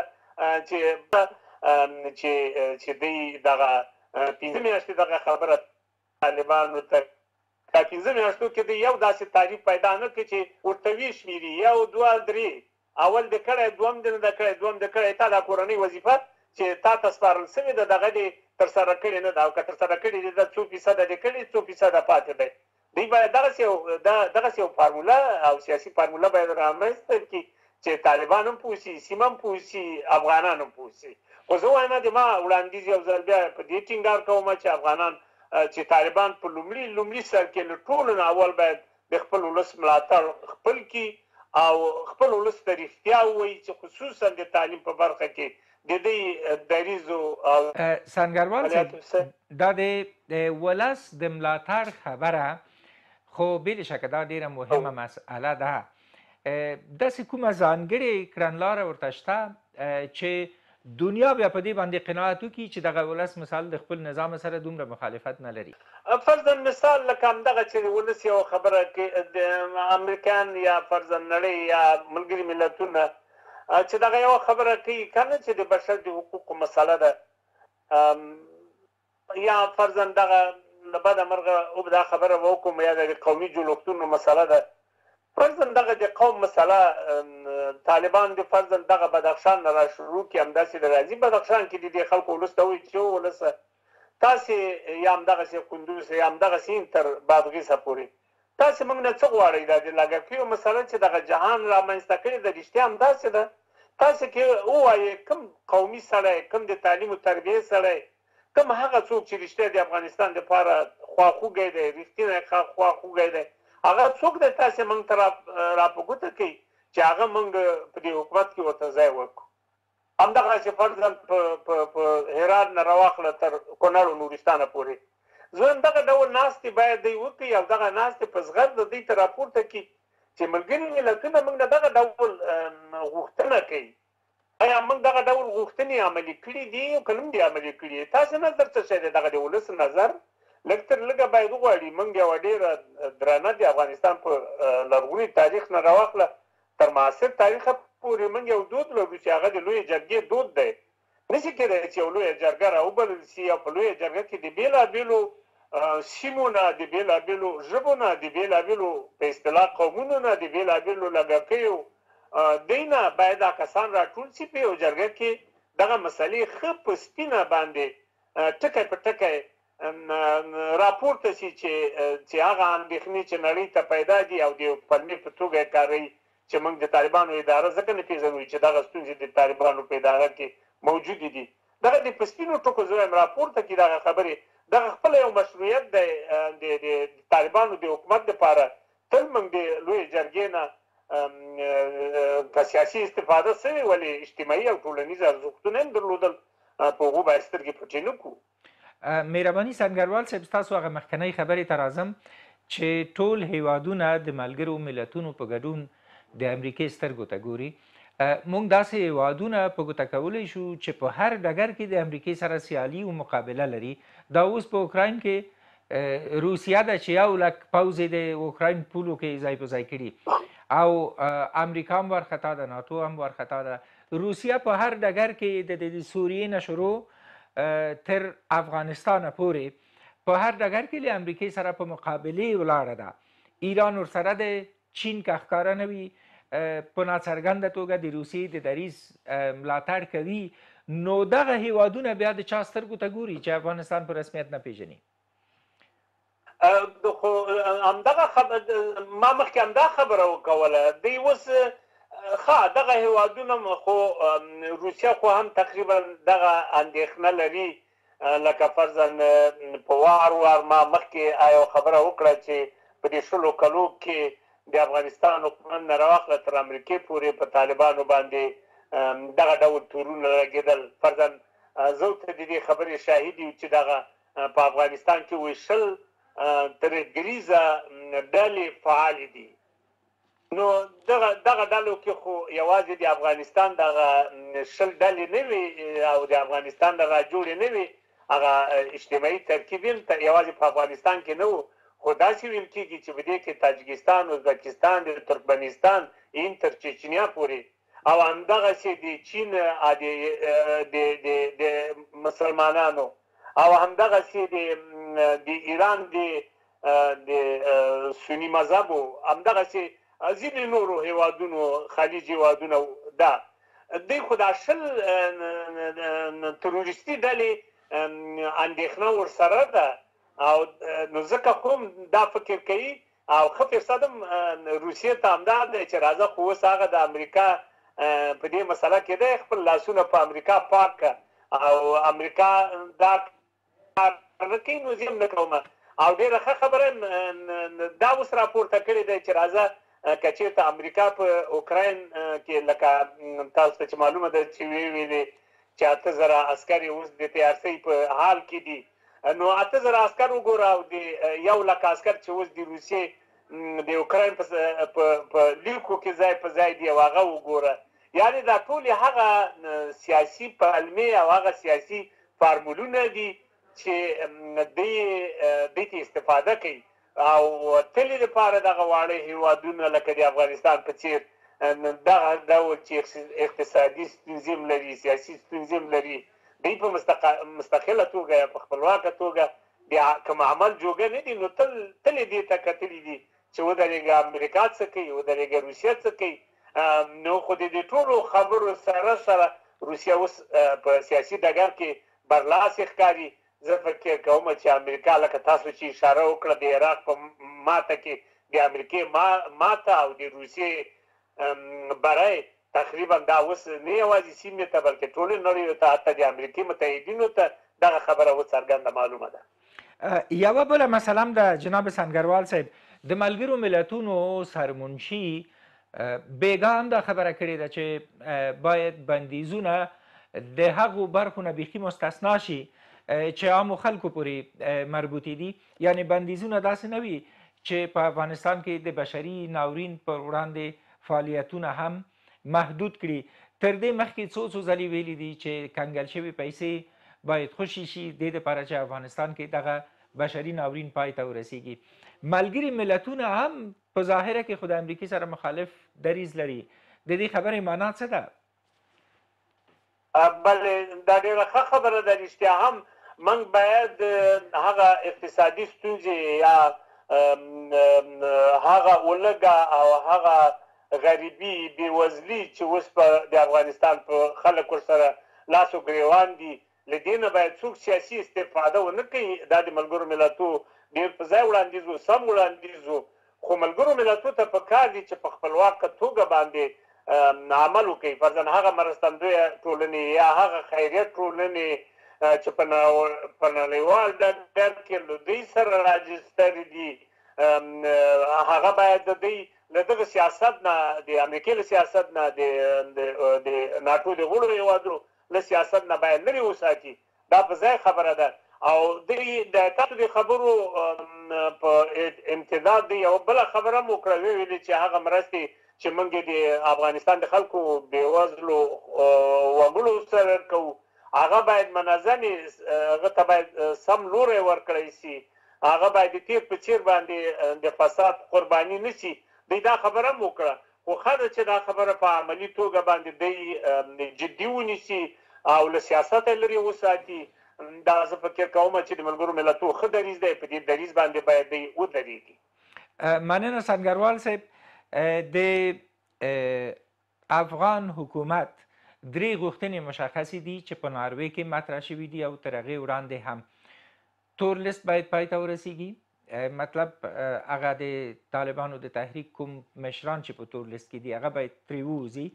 چې چې دوی دغه پنځه میاشتې دغه خبره طالبانو ته په پنځه میاشتو کې د یو داسې تعریف پیدا نه کړي چې ورته وشمېري یو دوه درې، اول د کړی، دوم د نه ده کړی، دوم د کړی، تا دا کورنۍ وظیفه چې تا ته سپارل شوې ده دغه دې ترسره کړې نه ده، او که ترسره کړې دي دا څو فیصده دې کړي، څو فیصده پاتې دی. دوی باید دغسې یو دغسې یو فارموله او سیاسي فارموله باید رامنځته کړي چې طالبان هم پوه شي، سیمه هم پوه شي، افغانان هم پوه شي. خو زه وایم د ما وړاندیز یو ځل بیا په دې ټینګار کوم چې افغانان چې طالبان په لومړي لومړي سر کې له ټولو نه اول باید د خپل ولس ملاتړ خپل کړي او خپل ولس ته رښتیا ووایي چې خصوصا د تعلیم په برخه کې د دې دریځو او سنګروال صاحب دا د ولس د ملاتړ خبره خو بې شکه دا ډېره مهمه مسئله ده. داسې کومه ځانګړې کړنلاره ورته شته چې دنیا بیا په دې باندې قناعت وکړي چې دغه ولس مثال د خپل نظام سره دومره مخالفت نه لري؟ فرضاً مثال لکه همدغه چې ولس یوه خبره کې د امریکایان یا فرضاً نړۍ یا ملګري ملتونه چې دغه یوه خبره کوي که نه چې د بشر د حقوقو مسله ده، یا فرضاً دغه له بده مرغه اوږده خبره به وکړم یا د قومي جوړښتونو مسله ده. فرضاً دغه د قوم مسله طالبان د فرضاً دغه بدخشان نه را شروع کړي، همداسې د راځي بدخشان کې د دې خلکو ولس ته وایي چې ولسه تاسې یا همدغسې کندوز یا همدغسې هند تر بادغیسه پورې تاسې موږ نه څه غواړئ؟ دا د لږکیو مسله چې دغه جهان رامنځته کړې ده رښتیا همداسې ده. تاسې کې ووایئ کوم قومي سړی، کوم د تعلیم او تربیې سړی، کوم هغه څوک چې رښتیا د افغانستان دپاره خواخوږی دی، رښتینی خواخوږی دی، هغه څوک دی تاسې موږ ته را په ګوته کوي چې هغه موږ په دې حکومت کې ورته ځای ورکړو. همدغسې فرضاً په هرات نه راواخله تر کونړ او نورستانه پورې. زه دغه ډول ناستې باید دوی وکړي او دغه ناستې په زغر د دوی ته راپورته کړي چې ملګري ملتونه موږ نه دغه ډول غوښتنه کوي. آیا موږ دغه ډول غوښتنې عملي کړي دي او که نه دي عملي کړي؟ تاسې نظر څه شی دی دغه د ولس نظر؟ لږ تر لږه باید وغواړي. موږ یوه ډېره درنه د افغانستان په لرغوني تاریخ نه راواخله تر معاصر تاریخه پورې موږ یو دود لرو چې هغه د لویې جرګې دود دی. نشي کېدای چې یو لویه جرګه راوبلل سي او په لویه جرګه کې د بېلابېلو سیمو نه، د بېلابېلو ژبو نه، د بېلابېلو په اصطلاح قومونو نه، د بېلابېلو لږکیو دوی نه باید دا کسان راټول سي په یو جرګه کې دغه مسلې ښه په سپینه باندې ټکی په ټکی راپورته شي چې هغه اندېښنې چې نړۍ ته پیدا دي او د پلمې په توګه یې کاروي چې موږ د طالبانو اداره ځکه نه پېژنو چې دغه ستونزې د طالبانو په اداره کې موجودې دي. دغه د په سپینو ټکو زه وایم راپورته کړي دغه خبرې، دغه خپله یو مشروعیت دی د طالبانو د حکومت دپاره. تل موږ د لویې جرګې نه که سیاسي استفاده سوې ولې اجتماعي او ټولنیز ارزښتونه هم درلودل، په هغو باید سترګې پټې نه کړو. مهرباني سنګروال صاحب، ستاسو هغه مخکنۍ خبرې ته راځم چې ټول هیوادونه د ملګرو ملتونو په ګډون د امریکې سترګو ته ګوري. موږ داسې هیوادونه په ګوته کولی شو چې په هر ډګر کې د امریکې سره سیالي او مقابله لري. دا اوس په اوکراین کې روسیه ده چې یو لک پوځ یې د اوکراین پولو کې ځای په ځای کړي او امریکا هم وارخطا ده، ناتو هم وارخطا ده. روسیه په هر ډګر کې د سوریې نه شروع تر افغانستان پورې په هر ډګر کې له امریکې سره په مقابلې ولاړه ده. ایران ورسره د چین که ښکاره نه وي په ناڅرګنده توګه د روسیې د دریځ ملاتړ کوي. نو دغه هیوادونه بیا د چا سترګو ته ګوري چې افغانستان په رسمیت نه پیژني؟ خو همدغه ما مخکې همدا خبره وکوله. دوی اوس ښه دغه هیوادونه خو روسیه خو هم تقریبا دغه اندېښنه لري، لکه فرضاً په وار وار ما مخکې یو خبره وکړه چې په دې شلو کلو کې د افغانستان حکومت نه راواخله تر امریکې پورې په طالبانو باندې دغه ډول تورونه لګېدل. فرضاً زه ورته د دې خبرې شاهد یو چې دغه په افغانستان کې وایي شل ترهګریزه ډلې فعالې دي. نو دغه دغه ډلو کې خو یوازې د افغانستان دغه شل ډلې نه وي او د افغانستان دغه جوړې نه وي، هغه اجتماعي ترکیب هم یوازې په افغانستان کې نه و، خو داسې ویل کېږي چې په دې کې تاجکستان، ازبکستان، د ترکمنستان، هند تر چچنیا پورې او همدغسې د چین د مسلمانانو او همدغسې د ایران د سني مذهبو، همدغسې ځینې نورو هیوادونو خلیج هیوادونه ده. دوی خو دا شل تروریستي ډلې اندېښنه ورسره ده او نو ځکه خو دا فکر کوي او ښه فرصت هم روسیې ته همدا دی چې راځه خو اوس هغه د امریکا په دې مسله کې دی خپل لاسونه په امریکا پاک کړه او امریکا دا کار نه کوي نو زه هم نه کوم. او ډېره ښه خبره دا اوس راپورته کړې دی چې راځه که چېرته امریکا په اوکراین کې لکه تاسو ته چې معلومه ده چې ویې ویلې چې اته زره عسکر یې اوس د تیارسۍ په حال کې دي، نو اته زره عسکر وګوره او د یو لک عسکر چې اوس د روسیې د اوکراین په لیکو کې ځای په ځای دي او هغه وګوره. یعنې دا ټولې هغه سیاسي پلمې او هغه سیاسي فارمولونه دي چې دوی دوی ته استفاده کوي او تلې لپاره دغه واړه هیوادونه لکه د افغانستان په څېر دغه ډول چې اقتصادي ستونزې هم لري، سیاسي ستونزې هم لري، دوی په مستقله توګه یا په خپلواکه توګه د کوم عمل جوګه نه دي. نو تل تلې دې ته کتلي دي چې ودرېږه امریکا څه کوي، ودرېږه روسیه څه کوي. نو خو د دې ټولو خبرو سره سره روسیه اوس په سیاسي ډګر کې برلاسې ښکاري. زه فکر کوم چې امریکا لکه تاسو چې اشاره وکړه د عراق په ماته کې د امریکې ماته او د روسیې بری تقریبا دا اوس نه یوازې سیمې ته بلکې ټولې نړۍ ته حتی د امریکې متحدینو ته دغه خبره اوس څرګنده معلومه ده. یوه بله مسله هم ده جناب سنګروال صاحب، د ملګرو ملتونو سرمنشي بیګا هم دا خبره کړې ده چې باید بندیزونه د هغو برخو نه بیخي مستثنا شي چې عامو خلکو پورې مربوطې دي. یعنې بندیزونه داسې نه وي چې په افغانستان کې د بشري ناورین پر وړاندې فعالیتونه هم محدود کړي. تر دې مخکې څو څو ځلې ویلي دي چې کنګل شوي پیسې باید خوشي شي دې دپاره چې افغانستان کې دغه بشري ناورین پای ته ورسیږي. ملګري ملتونه هم په ظاهره کې خو د امریکې سره مخالف دریځ لري. د دې خبرې معنا څه ده؟ بلې دا ډېره ښه خبره ده. رښتیا هم موږ باید هغه اقتصادي ستونزې یا هغه اولګه او هغه غریبي بېوزلي چې اوس په د افغانستان په خلک ورسره لاس و ګرېوان دي له دې نه باید څوک سیاسي استفاده ونه کوي. دا د ملګرو ملتو ډېر په ځای وړاندیز و، سم وړاندیز و، خو ملګرو ملتو ته پکار دي چې په خپلواکه توګه باندې عمل وکړي. فرضاً هغه مرستندویه ټولنې یا هغه خیریت ټولنې چې په نړیوال ډګر کې له دوی سره راجستر دي، هغه باید د دوی له دغه سیاست نه، د امریکې له سیاست نه، د ناټو د غړو هېوادونو له سیاست نه باید لرې وساتي. دا په ځای خبره ده. او د تاسو د خبرو په امتداد د یوه بله خبره مو وکړه، ویلې چې هغه مرستې چې موږ د افغانستان د خلکو بېوزلو وګړو سره کوو هغه باید منظمې، هغه ته باید سم لوری ورکړی سي، هغه باید د تیر په څیر باندې د فساد قرباني نه شي. دوی دا خبره هم وکړه، خو ښه ده چې دا خبره په عملي توګه باندې دوی جدي ونیسي او له سیاسته لرې وساتي. دا زه فکر کوم چې د ملګرو ملتو ښه دریځ دی، په دې دریځ باندې باید دوی ودرېږي. مننه سنګروال صاحب. د افغان حکومت درې غوښتنې مشخصې دي چې په ناروې کې مطرح شوي دي او تر هغې وړاندې هم. تور لیست باید پای ته ورسیږي، مطلب هغه د طالبانو د تحریک کوم مشران چې په تور لیست کې دي هغه باید ترې ووځي،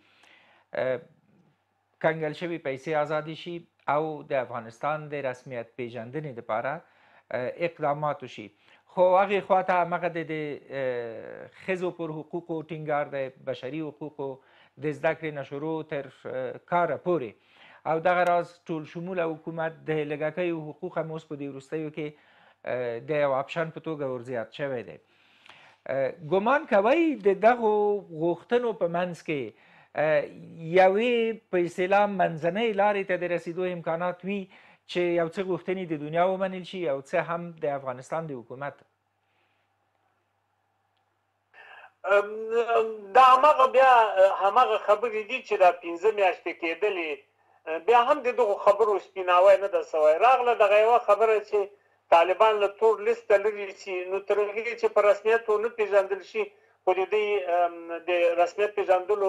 کنګل شوي پیسې ازادې شي او د افغانستان د رسمیت پیژندنې دپاره اقدامات وشي. خو هغې خواته همغه د ښځو پر حقوقو ټینګار دی، بشري حقوقو د زده کړې نه شروع تر کاره پورې، او دغه راز ټول شموله حکومت د لږکیو حقوق هم اوس په دې وروستیو کې د یو آپشن په توګه ورزیات شوی دی. ګمان کوئ د دغو غوښتنو په منځ کې یوې په اصطلاح منځنۍ لارې ته د رسیدو امکانات وي چې یو څه غوښتنې د دنیا ومنل شي او څه هم د افغانستان د حکومت؟ دا هماغه بیا هماغه خبرې دي چې دا پنځه میاشتې کېدلې، بیا هم د دغو خبرو سپیناوی نه ده سوی. راغله دغه یوه خبره چې طالبان له تور لیسته لرې شي، نو تر هغې چې په رسمیت ونه پېژندل شي، خو د دوی د رسمیت پېژندلو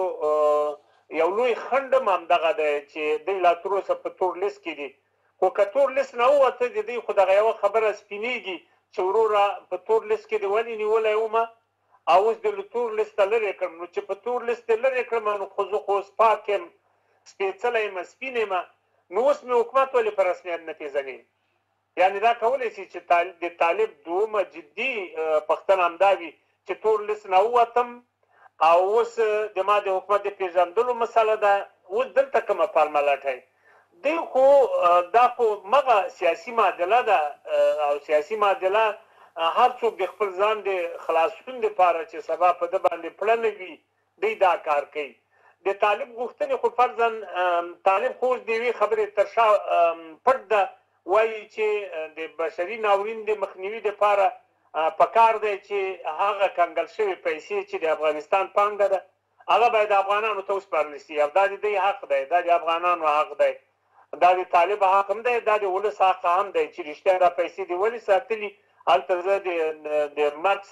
یو لوی خنډ هم همدغه دی چې دوی لا تر اوسه په تور لیست کې دي. خو که تور لیست نه ووته د دوی خو دغه یوه خبره سپینېږي چې وروره په تور لیست کې دې ولې نیولی ومه او اوس دې له تور لیسته لرې کړم. نو چې په تور لیست یې لرې کړم نو خو زه خو اوس پاک یم، سپېڅلی یم، سپین یم، نو اوس مې حکومت ولې په رسمیت نه پېژني؟ یعنې دا کولی شي چې د طالب دومره جدي پوښتنه همدا وي چې تور لیست نه ووتم او اوس د ما د حکومت د پېژندلو مسله ده، اوس دلته کومه پالمه لټوي. دوی خو دا خو مغه سیاسي معادله ده او سیاسي معادله هر څوک د خپل ځان د خلاصون دپاره چې سبا په ده باندې پړنه وي دوی دا کار کوي. د طالب غوښتنې خو فرضاً طالب خو اوس د یوې خبرې تر شا پټ ده، وایي چې د بشري ناورین د مخنیوي دپاره پکار دی چې هغه کنګل شوې پیسې چې د افغانستان پانګه ده هغه باید افغانانو ته وسپارل شي. او دا د دوی حق دی، دا د افغانانو حق دی، دا د طالب حق هم دی، دا د ولس حق هم دی چې رښتیا دا پیسې دې ولې ساتلي. هلته زه د مرګ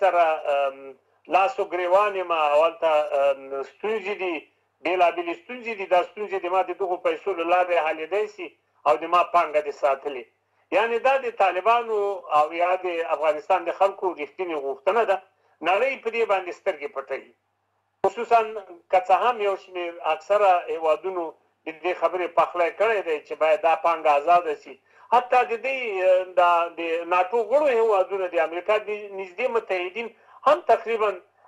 سره لاس و ګرېوان یم او هلته ستونزې دي، بېلابېلې ستونزې دي. دا ستونزې د ما د دغو پیسو له لارې حلېدی سي او د ما پانګه دې ساتلې. یعنې دا د طالبانو او یا د افغانستان د خلکو رښتینې غوښتنه ده. نړۍ په دې باندې سترګې پټوي، خصوصا که څه هم یو شمېر اکثره هېوادونو د دې خبرې پخلی کړی دی چې باید دا پانګه ازاده شي. حتی د دې د ناټو غړو هېوادونه د امریکا د نږدې متحدین هم تقریبا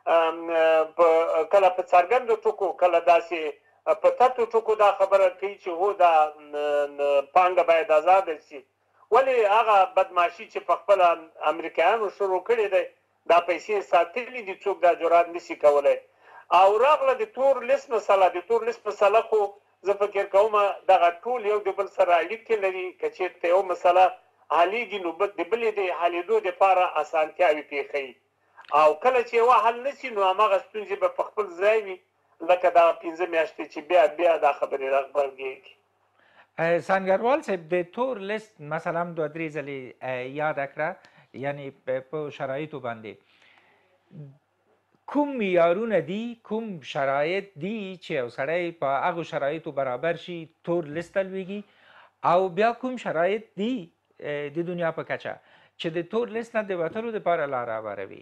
کله په څرګندو ټکو کله داسې په تتو ټکو دا خبره کوي چې هو دا پانګه باید ازاده شي. ولې هغه بدماشي چې په خپله امریکایانو شروع کړې دی دا پیسې ساتلي دي، څوک دا جرات نشي کولی. او راغله د تور لیست مسله. د تور لیست مسله خو زه فکر کوم دغه ټول یو د بل سره اړیکې لري. که چېرته یو مسله حلېږي نو د بلې د حلېدو دپاره اسانتیاوې پېښوي، او کله چې یوه حل نه شي نو هماغه ستونزې به په خپل ځای وي، لکه دا پنځه میاشتې چې بیا بیا دا خبرې راغبرګېږي. سنګروال صاحب د تور لیست مثلا دوه درې ځلې یاد کړه، یعنی په شرایطو باندې کوم معیارونه دي، کوم شرایط دي چې یو سړی په هغو شرایطو برابر شي تور لیست ته لویږي، او بیا کوم شرایط دي د دنیا په کچه چې د تور لیست نه د وتلو دپاره لاره هواروي؟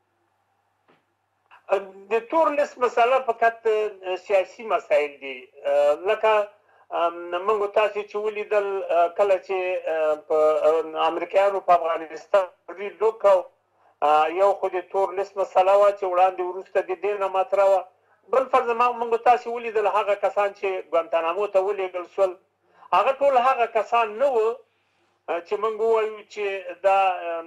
د تور لیست مسله فقط سیاسي مسایل دي. لکه موږ تاسو چې ولیدل کله چې په امریکایانو په افغانستان برید وکړ، یو خو د تور لیست مسله وه چې وړاندې وروسته د دې نه مطرح وه. بل فرض موږ تاسو ولیدل هغه کسان چې ګوانتانامو ته ولېږل شول، هغه ټول هغه کسان نه وو چې موږ ووایو چې دا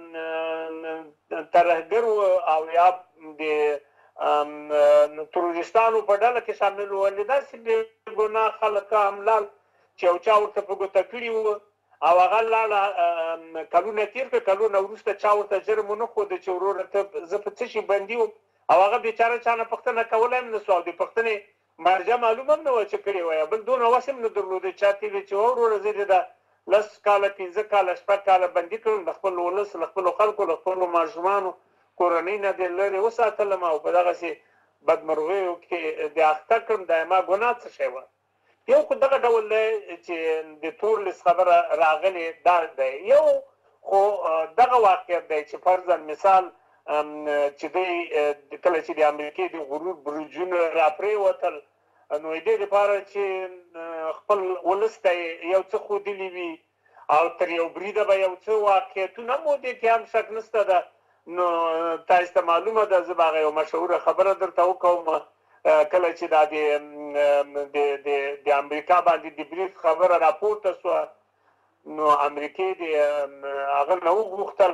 ترهګر وو او یا د تروریستانو په ډله کې شامل وو. داسې بې ګناه خلک هم لاړ چې یو چا ورته په ګوته کړي وو او هغه لاړه، کلونه تېر کړه، کلونه وروسته چا ورته جرم ونه ښوده چې وروره ته زه په څه شي بندي وم، او هغه بیچاره چا نه پوښتنه کولی هم نه سو او د پوښتنې مرجع معلومه هم نه وه چې کړې وه، بل دونه وس هم نه درلوده چا ته ویلې چې وروره زه دې د لس کاله پنځه کاله شپږ کاله بندي کړم، د خپل ولس له خپلو خلکو له خپلو ماشومانو کورنۍ نه دې لرې وساتلم او په دغسې بدمرغیو کې دې اخته کړم. دا ما ګناه څه شی وه؟ یو خو دغه ډول دی چې د تور لیست خبره راغلې دا دی. یو خو دغه واقعیت دی چې فرضاً مثال چې دی کله چې د امریکې د غرور برجونه راپرېوتل، نو د دې لپاره چې خپل ولس ته یو څه ښودلي وي او تر یو بریده به یو څه واقعیتونه هم دې کې هم شک نشته ده. نو تاسو ته معلومه ده، زه به هغه یو مشهوره خبره درته وکړم، کله چې دا د امریکا باندې د برید خبره راپورته شوه، نو امریکې د هغه نه وغوښتل،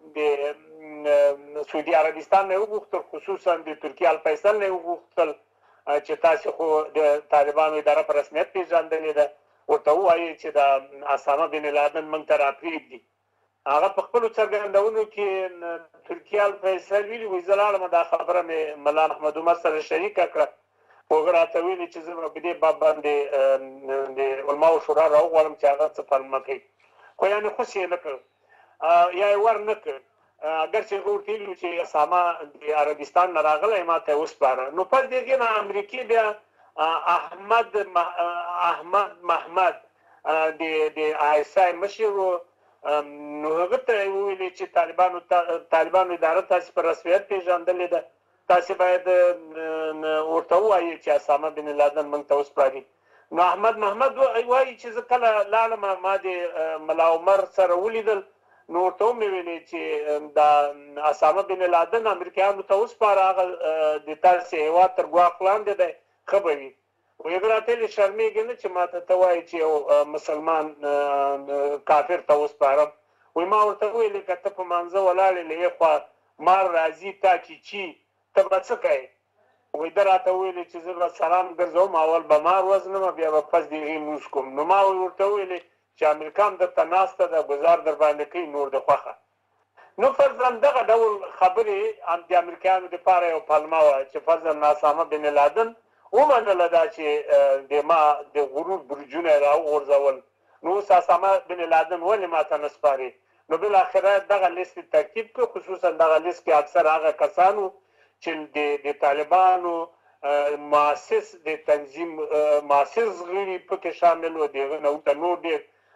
د سعودي عربستان نه وغوښتل، خصوصا د ترکیې الفیصل نه وغوښتل چې تاسو خو د طالبانو اداره په رسمیت پیژندلې ده، ورته ووایي چې د اسامه بن لادن موږ ته راپرېږدي. هغه په خپلو څرګندونو کې ترکیې الفیصل ویلي وایي زه لاړم، دا خبره مې ملا محمد عمر سره شریکه کړه، هغه راته ویلي چې زه به په دې باب باندې د علماو شورا راوغواړم چې هغه څه پلمه کوي، خو یعنې خوش یې نه کړ یا یې ور نه کړ، اگر چې هغه ورته ویلي چې اسامه د عربستان نه راغلی ما ته یې وسپاره. نو پس د هغې نه امریکې بیا احمد احمد محمد د آی اس آی مشر و، نو هغه ته یې وویلې چې طالبانو طالبانو اداره تاسې په رسمیت پیژندلې ده، تاسې باید ورته ووایي چې اسامه بن لادن موږ ته وسپاري. نو احمد محمد وایي چې زه کله لاړم ما د ملا عمر سره ولیدل، نو ورته ومې ویلې چې دا اسامه بن لادن امریکایانو ته وسپاره، هغه د تاسې هېواد تر ګواښ لاندې دی، ښه به وي. وایي هغه راته ویلې شرمېږې نه چې ما ته ته وایي چې یو مسلمان کافر ته وسپارم؟ وایي ما ورته وویلې که ته په مانځه ولاړې له یې خوا مار راځي تا چیچي ته به څه کوې؟ وایي ده راته وویلې چې زه به سلام ګرځوم، اول به مار وزنم بیا به پس د هغې لمونځ کوم. نو ما ورته وویلې چې امریکا هم درته ناسته ده، ګزار در باندې کوي، نور د خوښه. نو فرضاً دغه ډول خبرې هم د امریکایانو دپاره یو پلمه وه چې فرضاً اسامه بن لادن ومنله دا چې د ما د غرور برجونه یې راوغورځول، نو اوس اسامه بن لادن ولې ما ته نه سپاري؟ نو بالاخره دغه لیست یې ترتیب کړ، خصوصا دغه لیست کې اکثر هغه کسان وو چې د طالبانو مؤسس د تنظیم مؤسس غړي پکې شامل وو، د هغه نه ورته نور ډېر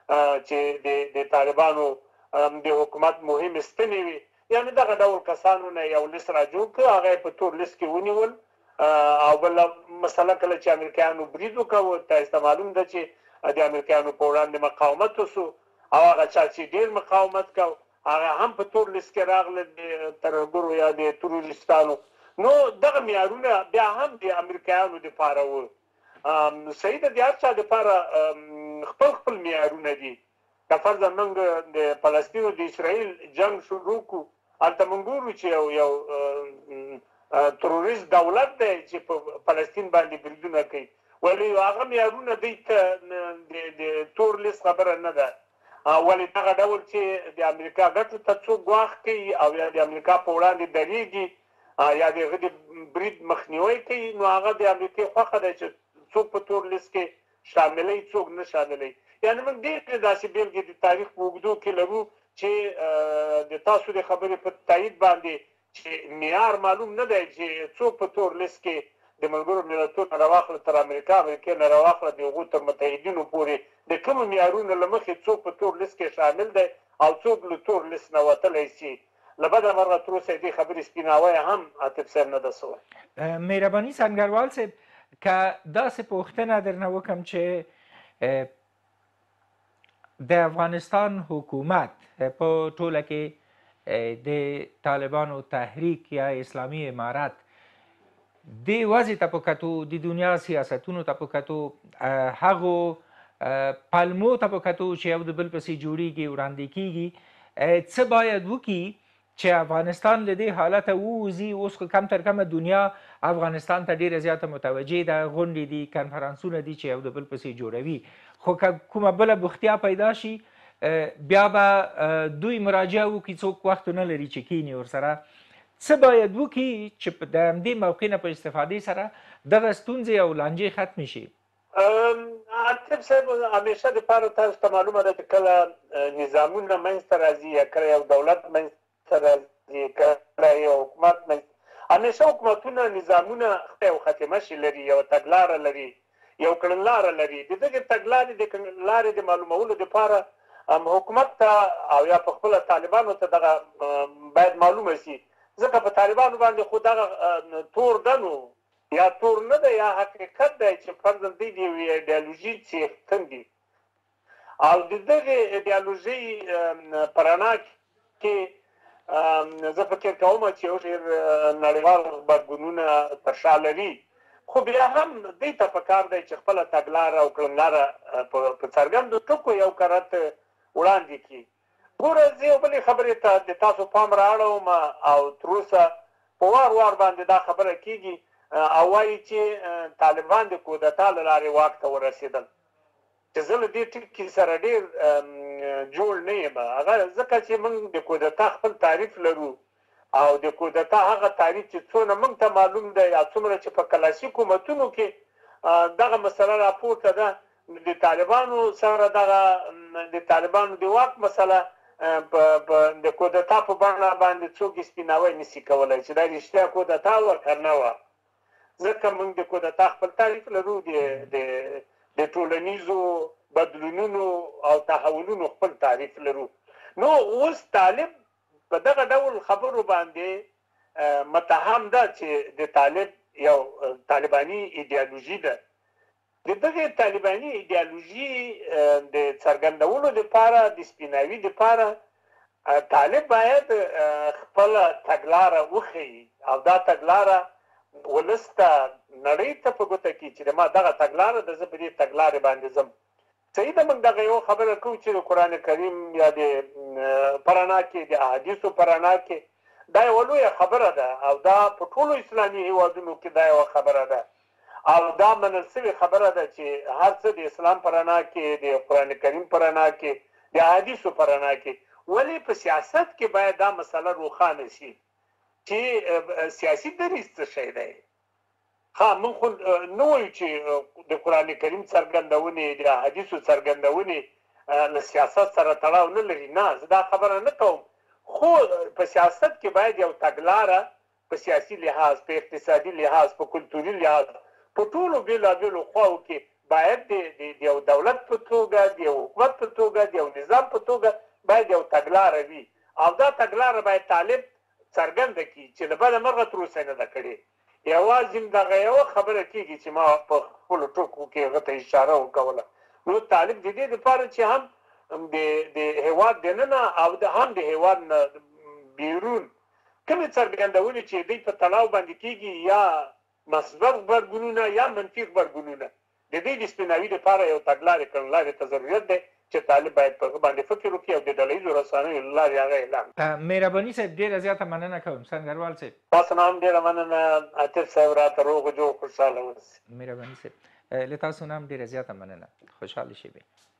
چې د طالبانو د حکومت مهم ستنې وي. یعنې دغه ډول کسانو نه یو لیست را جوړ کړ، هغه یې په تور لیست کې ونیول. او بله مسله کله چې امریکایانو برید وکړ، تاسو ته معلوم ده چې د امریکایانو په وړاندې مقاومت وسو، او هغه چا چې ډېر مقاومت کوي هغه هم په تور لیست کې راغله د ترهګرو یا د تروریستانو. نو دغه معیارونه بیا هم د امریکایانو دپاره وو. صحیح ده، د هر چا دپاره خپل خپل معیارونه دي. که فرضاً موږ د فلسطین او د اسرائیل جنګ شروع کړو، هلته موږ ګورو چې یو یو تروریست دولت دی چې په فلسطین باندې بریدونه کوي، ولې هغه معیارونه دوی ته د تور لیست خبره نه ده. ولې دغه ډول چې د امریکا ګټو ته څوک ګواښ کوي او یا د امریکا په وړاندې درېږي یا د هغه د برید مخنیوی کوي، نو هغه د امریکې خوښه ده چې څوک په تور لیست کې شاملوي څوک نه شاملوي. یعنې موږ ډېرې داسې بېلګې د تاریخ په اوږدو کې لرو چې د تاسو د خبرې په تایید باندې چې معیار معلوم نه دی چې څوک په تور لیست کې د ملګرو ملتونو نه راواخله تر امریکا امریکې نه راواخله د هغو تر متحدینو پورې د کومو معیارونو له مخې څوک په تور لیست کې شامل دی او څوک له تور لیست نه وتلی شي. له بده مرغه تر اوسه دې خبرې سپیناوی هم عاطف صاحب نه ده سوی. مهرباني سنګروال صاحب که داسې پوښتنه درنه وکړم چې د افغانستان حکومت په ټوله کې د طالبانو تحریک یا اسلامي امارت دې وضع ته په کتو د دنیا سیاستونو ته په کتو هغو پلمو ته په کتو چې یو د بل پسې جوړیږي وړاندې کیږي څه باید وکړي چې افغانستان له دې حالته ووځي. اوس خو کم تر کمه دنیا افغانستان ته ډیره زیاته متوجه ده، غونډې دي، کنفرانسونه دي چې یو د بل پسې جوړوي، خو که کومه بله بوختیا پیدا شي بیا به دوی مراجعه وکړي، څوک وخت نه لري چې کینی ورسره. څه باید وکړي چې د همدې موقع نه په استفادې سره دغه ستونزې او لانجې ختمې شي؟ عاطف صاحب همیشه دپاره تاسو ته معلومه ده چې کله نظامونه منځته راځي یا کله یو دولت منځته راځي کله یو حکومت منځته، همیشه حکومتونه نظامونه یو خاتمه شي لري، یو تګلاره لري، یو کړنلاره لري. د دغې تګلارې د کړنلارې د معلومولو دپاره حکومت ته او یا په خپله طالبانو ته دغه باید معلومه شي، ځکه په طالبانو باندې خو دغه تور ده نو یا تور نه ده یا حقیقت دی چې فرضاً دوی د یوې ایډیالوژي څښتن دي او د دغې ایډیالوژۍ په رڼا کې زه فکر کوم چې یو ډېر نړیوال غبرګونونه تر شا لري، خو بیا هم دوی ته پکار دی چې خپله تګلاره او کړنلاره په څرګندو ټکو یو کرت وړاندې کړي. ګوره زه یو بلې خبرې ته د تاسو پام رااړوم او تر اوسه په وار وار باندې دا خبره کېږي او وایي چې طالبان د کودتا له لارې واک ته ورسېدل، چې زه له دې ټکي سره ډېر جوړ نه یم. هغه ځکه چې موږ د کودتا خپل تعریف لرو او د کودتا هغه تعریف چې څونه موږ ته معلوم دی یا څومره چې په کلاسیک حکومتونو کې دغه مسله راپورته ده، د طالبانو سره دغه د طالبانو د واک مسله د کودتا په بڼه باندې څوک سپیناوی نشي کولی چې دا رښتیا کودتا وه که نه وه، ځکه موږ د کودتا خپل تعریف لرو، د ټولنیزو بدلونونو او تحولونو خپل تعریف لرو. نو اوس طالب په دغه ډول خبرو باندې متهم ده چې د طالب یو طالباني ایډیالوژي ده. د دغې طالباني ایډیالوژي د څرګندولو دپاره د سپیناوي دپاره طالب باید خپله تګلاره وښیي او دا تګلاره ولس ته نړۍ ته په ګوته کړي چې ما دغه تګلاره ده، زه په دې تګلارې باندې ځم. صحیح ده موږ دغه یو خبره کوو چې د قرآن کریم یا د په رڼا کې د احادیثو په رڼا کې دا یوه لویه خبره ده او دا په ټولو اسلامي هیوادونو کې دا یوه خبره ده او دا منل سوې خبره ده چې هر څه د اسلام په رڼا کې د قرآن کریم په رڼا کې د احادیثو په رڼا کې. ولې په سیاست کې باید دا مسله روښانه شي چې سیاسي دریځ څه شی دی. ها موږ خو نه وایو چې د قرآن کریم څرګندونې د احادیثو څرګندونې له سیاست سره تړاو نه لري، نه زه دا خبره نه کوم، خو په سیاست کې باید یو تګلاره په سیاسي لحاظ، په اقتصادي لحاظ، په کلتوري لحاظ، په ټولو بېلابېلو خواو کې باید د یو دولت په توګه، د یو حکومت په توګه، د یو نظام په توګه باید یو تګلاره وي او دا تګلاره باید طالب څرګنده کړي چې له بده مرغه تر اوسه نه ده کړې. یوازې دغه یوه خبره کېږي چې ما په خپلو ټکو کې هغه ته اشاره وکوله. نو طالب د دې دپاره چې هم د هېواد دننه او هم د هېواد نه بیرون کومې څرګندونې چې دوی په تړاو باندې کېږي یا مثبت غبرګونونه یا منفي غبرګونونه، د دې د سپیناوي دپاره یو تګلارې کړنلارې ته ضرورت دی چې طالب باید په هغه باندې فکر وکړي او د ډله ییزو رسنیو له لارې هغه اعلان کړي. مهرباني صاحب ډېره زیاته مننه کوم. سنګروال صاحب تاسو نه هم ډېره مننه عاطف صاحب، راته روغ جوړ خوشحاله اوسئ. مهرباني صاحب له تاسو نه هم ډېره زیاته مننه، خوشحاله شئ.